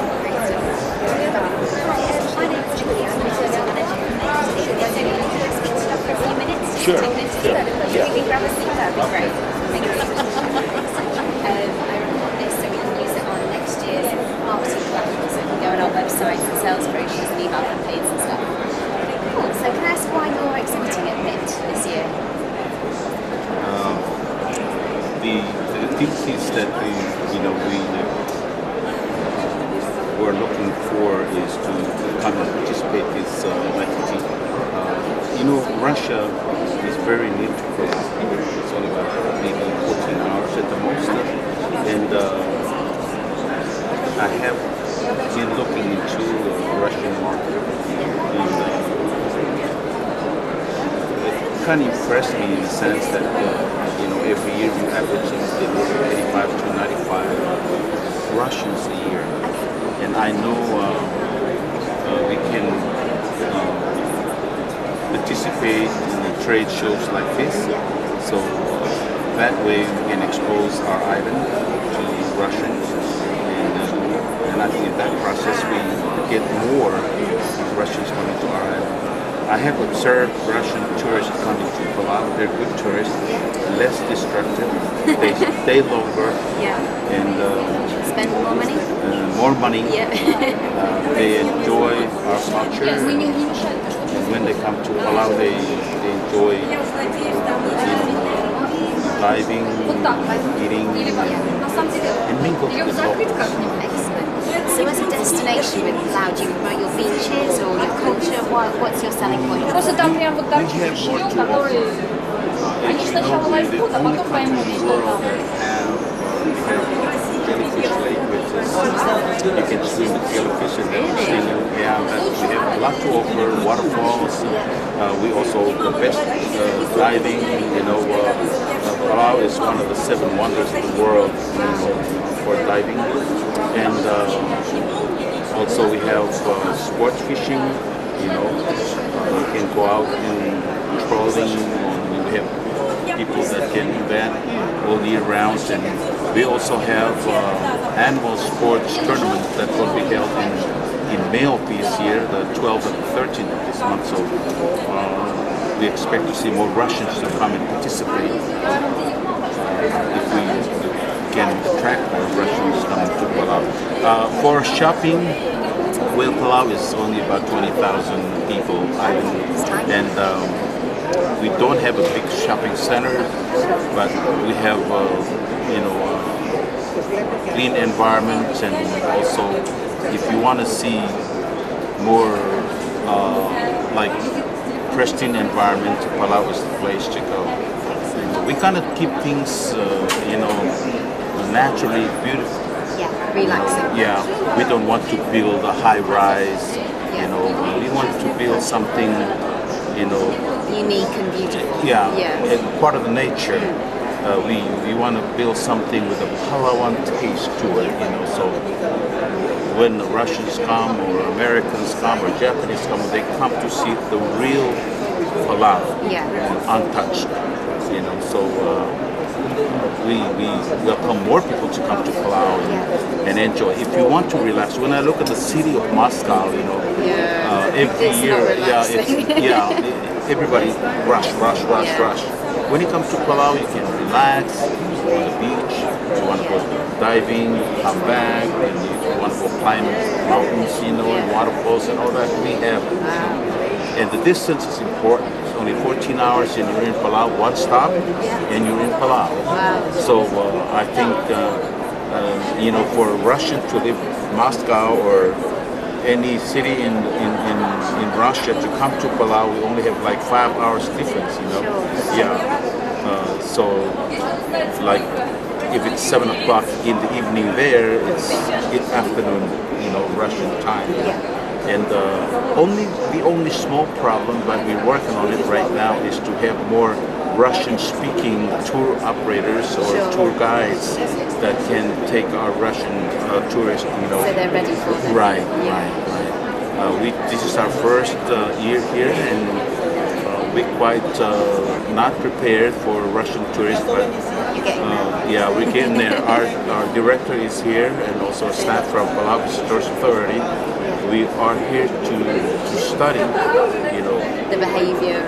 My name's Julia. I'm the manager of speak to for a few minutes. Sure. 10 minutes to Yeah. go. Yeah. If we can grab a seat, that'd be great. Thank you. I report this so we can use it on next year's marketing platforms. So we can go on our websites and sales brochures and email campaigns and stuff. Cool. So can I ask why you're exhibiting at MIT this year? The thesis that we were looking for is to come and participate in this MITT. Russia is very near to Palau. It's only about maybe 14 hours at the most. And I have been looking into Russian market. It kind of impressed me in the sense that every year we averaging 85 to 95 Russians a year, and I know we can participate in the trade shows like this, so that way we can expose our island to Russians, and I think in that process we get more Russians coming to our island. I have observed Russian tourists coming to Palau. They're good tourists, less destructive, they stay longer, and spend more money. More money. They enjoy our culture, and when they come to Palau, they enjoy diving, eating, and mingle with locals. So as a destination with Palau, do you promote your beaches or your culture? What's your selling point? Просто там прям вот такие ручьи, которые они сначала возьмут, а потом поймут, что там. You can swim with jellyfish and everything. Yeah, we have a lot to offer. Waterfalls. We also the best diving. Palau is one of the 7 wonders of the world for diving, and also we have sport fishing. You can go out and trolling. We have people that can do that all year round, and we also have animal sports tournament that will be held in May of this year, the 12th and 13th of this month. So we expect to see more Russians to come and participate if we can attract more Russians coming to Palau. For shopping, well, Palau is only about 20,000 people island, and we don't have a big shopping center, but we have clean environment, and also if you want to see more like pristine environment, Palau is the place to go. We kind of keep things naturally beautiful. Yeah, relaxing. Yeah, we don't want to build a high rise. We want to build something unique and beautiful. Yeah, and part of the nature. We want to build something with a Palauan taste to it, so when the Russians come or Americans come or Japanese come, they come to see the real Palau, untouched, so we welcome more people to come to Palau and enjoy. If you want to relax, when I look at the city of Moscow, every year, everybody rush. When you come to Palau, you can relax on the beach. You want to go diving, come back, and you want to go climb mountains, and waterfalls and all that. We have, and the distance is important. It's only 14 hours, and you're in Palau. One stop, and you're in Palau. So I think for a Russian to live in Moscow or any city in Russia to come to Palau, we only have like 5 hours difference, so like if it's 7 o'clock in the evening there, it's afternoon, Russian time. And the only small problem, but we're working on it right now, is to have more Russian-speaking tour operators or tour guides that can take our Russian tourists, So they're ready for them. Right. This is our first year here, and we're quite not prepared for Russian tourists, but we're getting there. Our director is here, and also a staff from Palau Visitors Authority. We are here to study, the behavior.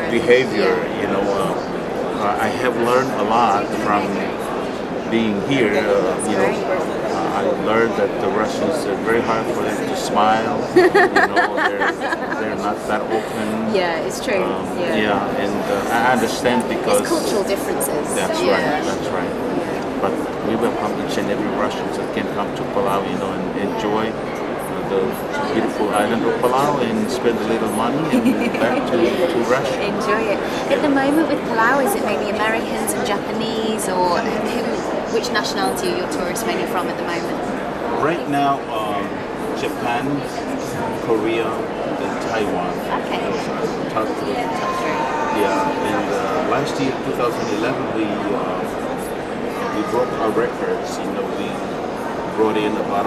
I have learned a lot from being here. I learned that the Russians are very hard for them to smile. They're not that open. Yeah, it's true. And I understand because it's cultural differences. That's right. But we welcome each and every Russian that can come to Palau, and enjoy the beautiful island of Palau and spend a little money and back to Russia. Enjoy it. At the moment with Palau, is it mainly Americans and Japanese, or which nationality are your tourists mainly from at the moment? Right now, Japan, Korea, then Taiwan. Okay. Those are the top three. Yeah, and last year, 2011, we broke our records. You know, we brought in about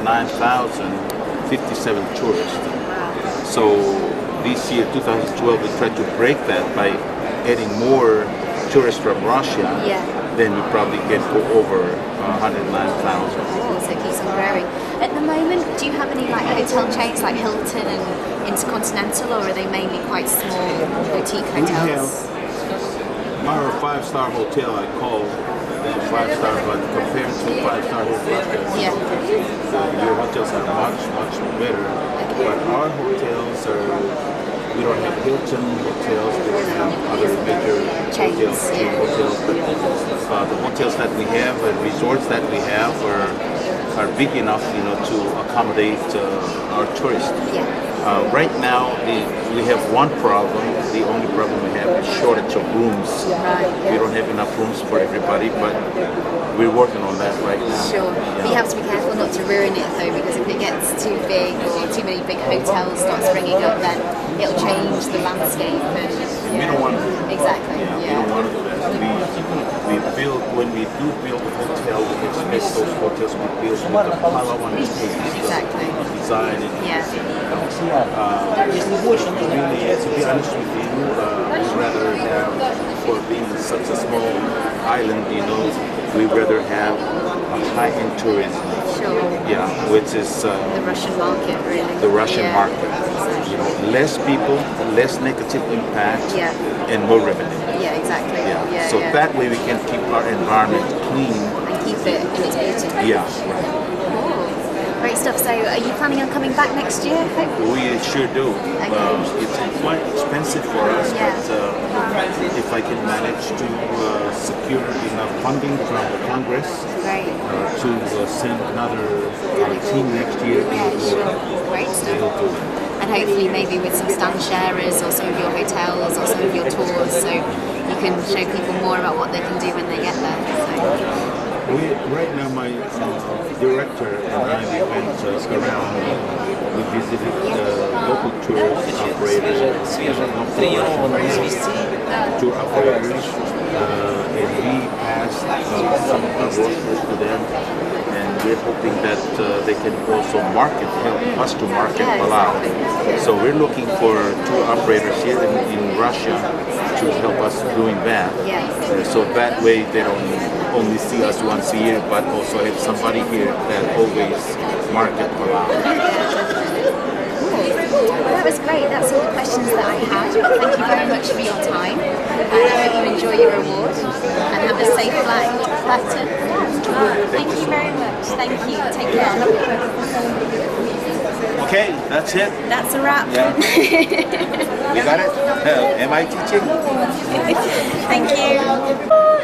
109,057 tourists. So this year, 2012, we tried to break that by adding more tourists from Russia. Yeah. Then we probably get go over 109,000. Oh, so it keeps on growing. At the moment, do you have any like hotel chains like Hilton and Intercontinental, or are they mainly quite small boutique hotels? Our 5-star hotel, I call 5-star, but compared to 5-star hotels, your hotels are much better. Okay. But our hotels are, we don't have Hilton hotels, we don't have other major hotels, but the hotels that we have and resorts that we have are big enough, you know, to accommodate our tourists. Right now, we have one problem. The only problem we have is shortage of rooms. We don't have enough rooms for everybody, but we're working on that right now. Sure. But you have to be careful not to ruin it though, because if it gets too big or too many big hotels start springing up, then it'll change the landscape. And, we don't want to. Exactly. We don't want to do that. When we do build a hotel, we expect those hotels to be built with the Palawan taste. Exactly. Design and really, to be honest with you, we'd rather have, for being such a small island, you know, we'd rather have a high-end tourism. Sure. Yeah, which is the Russian market, really. The Russian market. You know, less people, less negative impact, and more revenue. Yeah, exactly. So that way we can keep our environment clean and keep it in its beauty. Yeah. Great stuff. So, are you planning on coming back next year? We sure do. Okay. It's quite expensive for us, but if I can manage to secure enough funding from the Congress to send another team next year, Great stuff. And hopefully maybe with some stand sharers or some of your hotels or some of your tours, so you can show people more about what they can do when they get there. Right now my director and I, we went around, we visited local tour operators, tour operators, and we passed some of our brochures to them. And we're hoping that they can also help us to market Palau. So we're looking for tour operators here in Russia to help us doing that. So that way they don't only see us once a year, but also have somebody here that always market Palau. Well, that was great. That's all the questions that I had. Thank you very much for your time. And I hope you enjoy your award and have a safe flight back to. Thank you very much. Thank you. Take care. Okay, that's it. That's a wrap. You got it? Am I teaching? Thank you.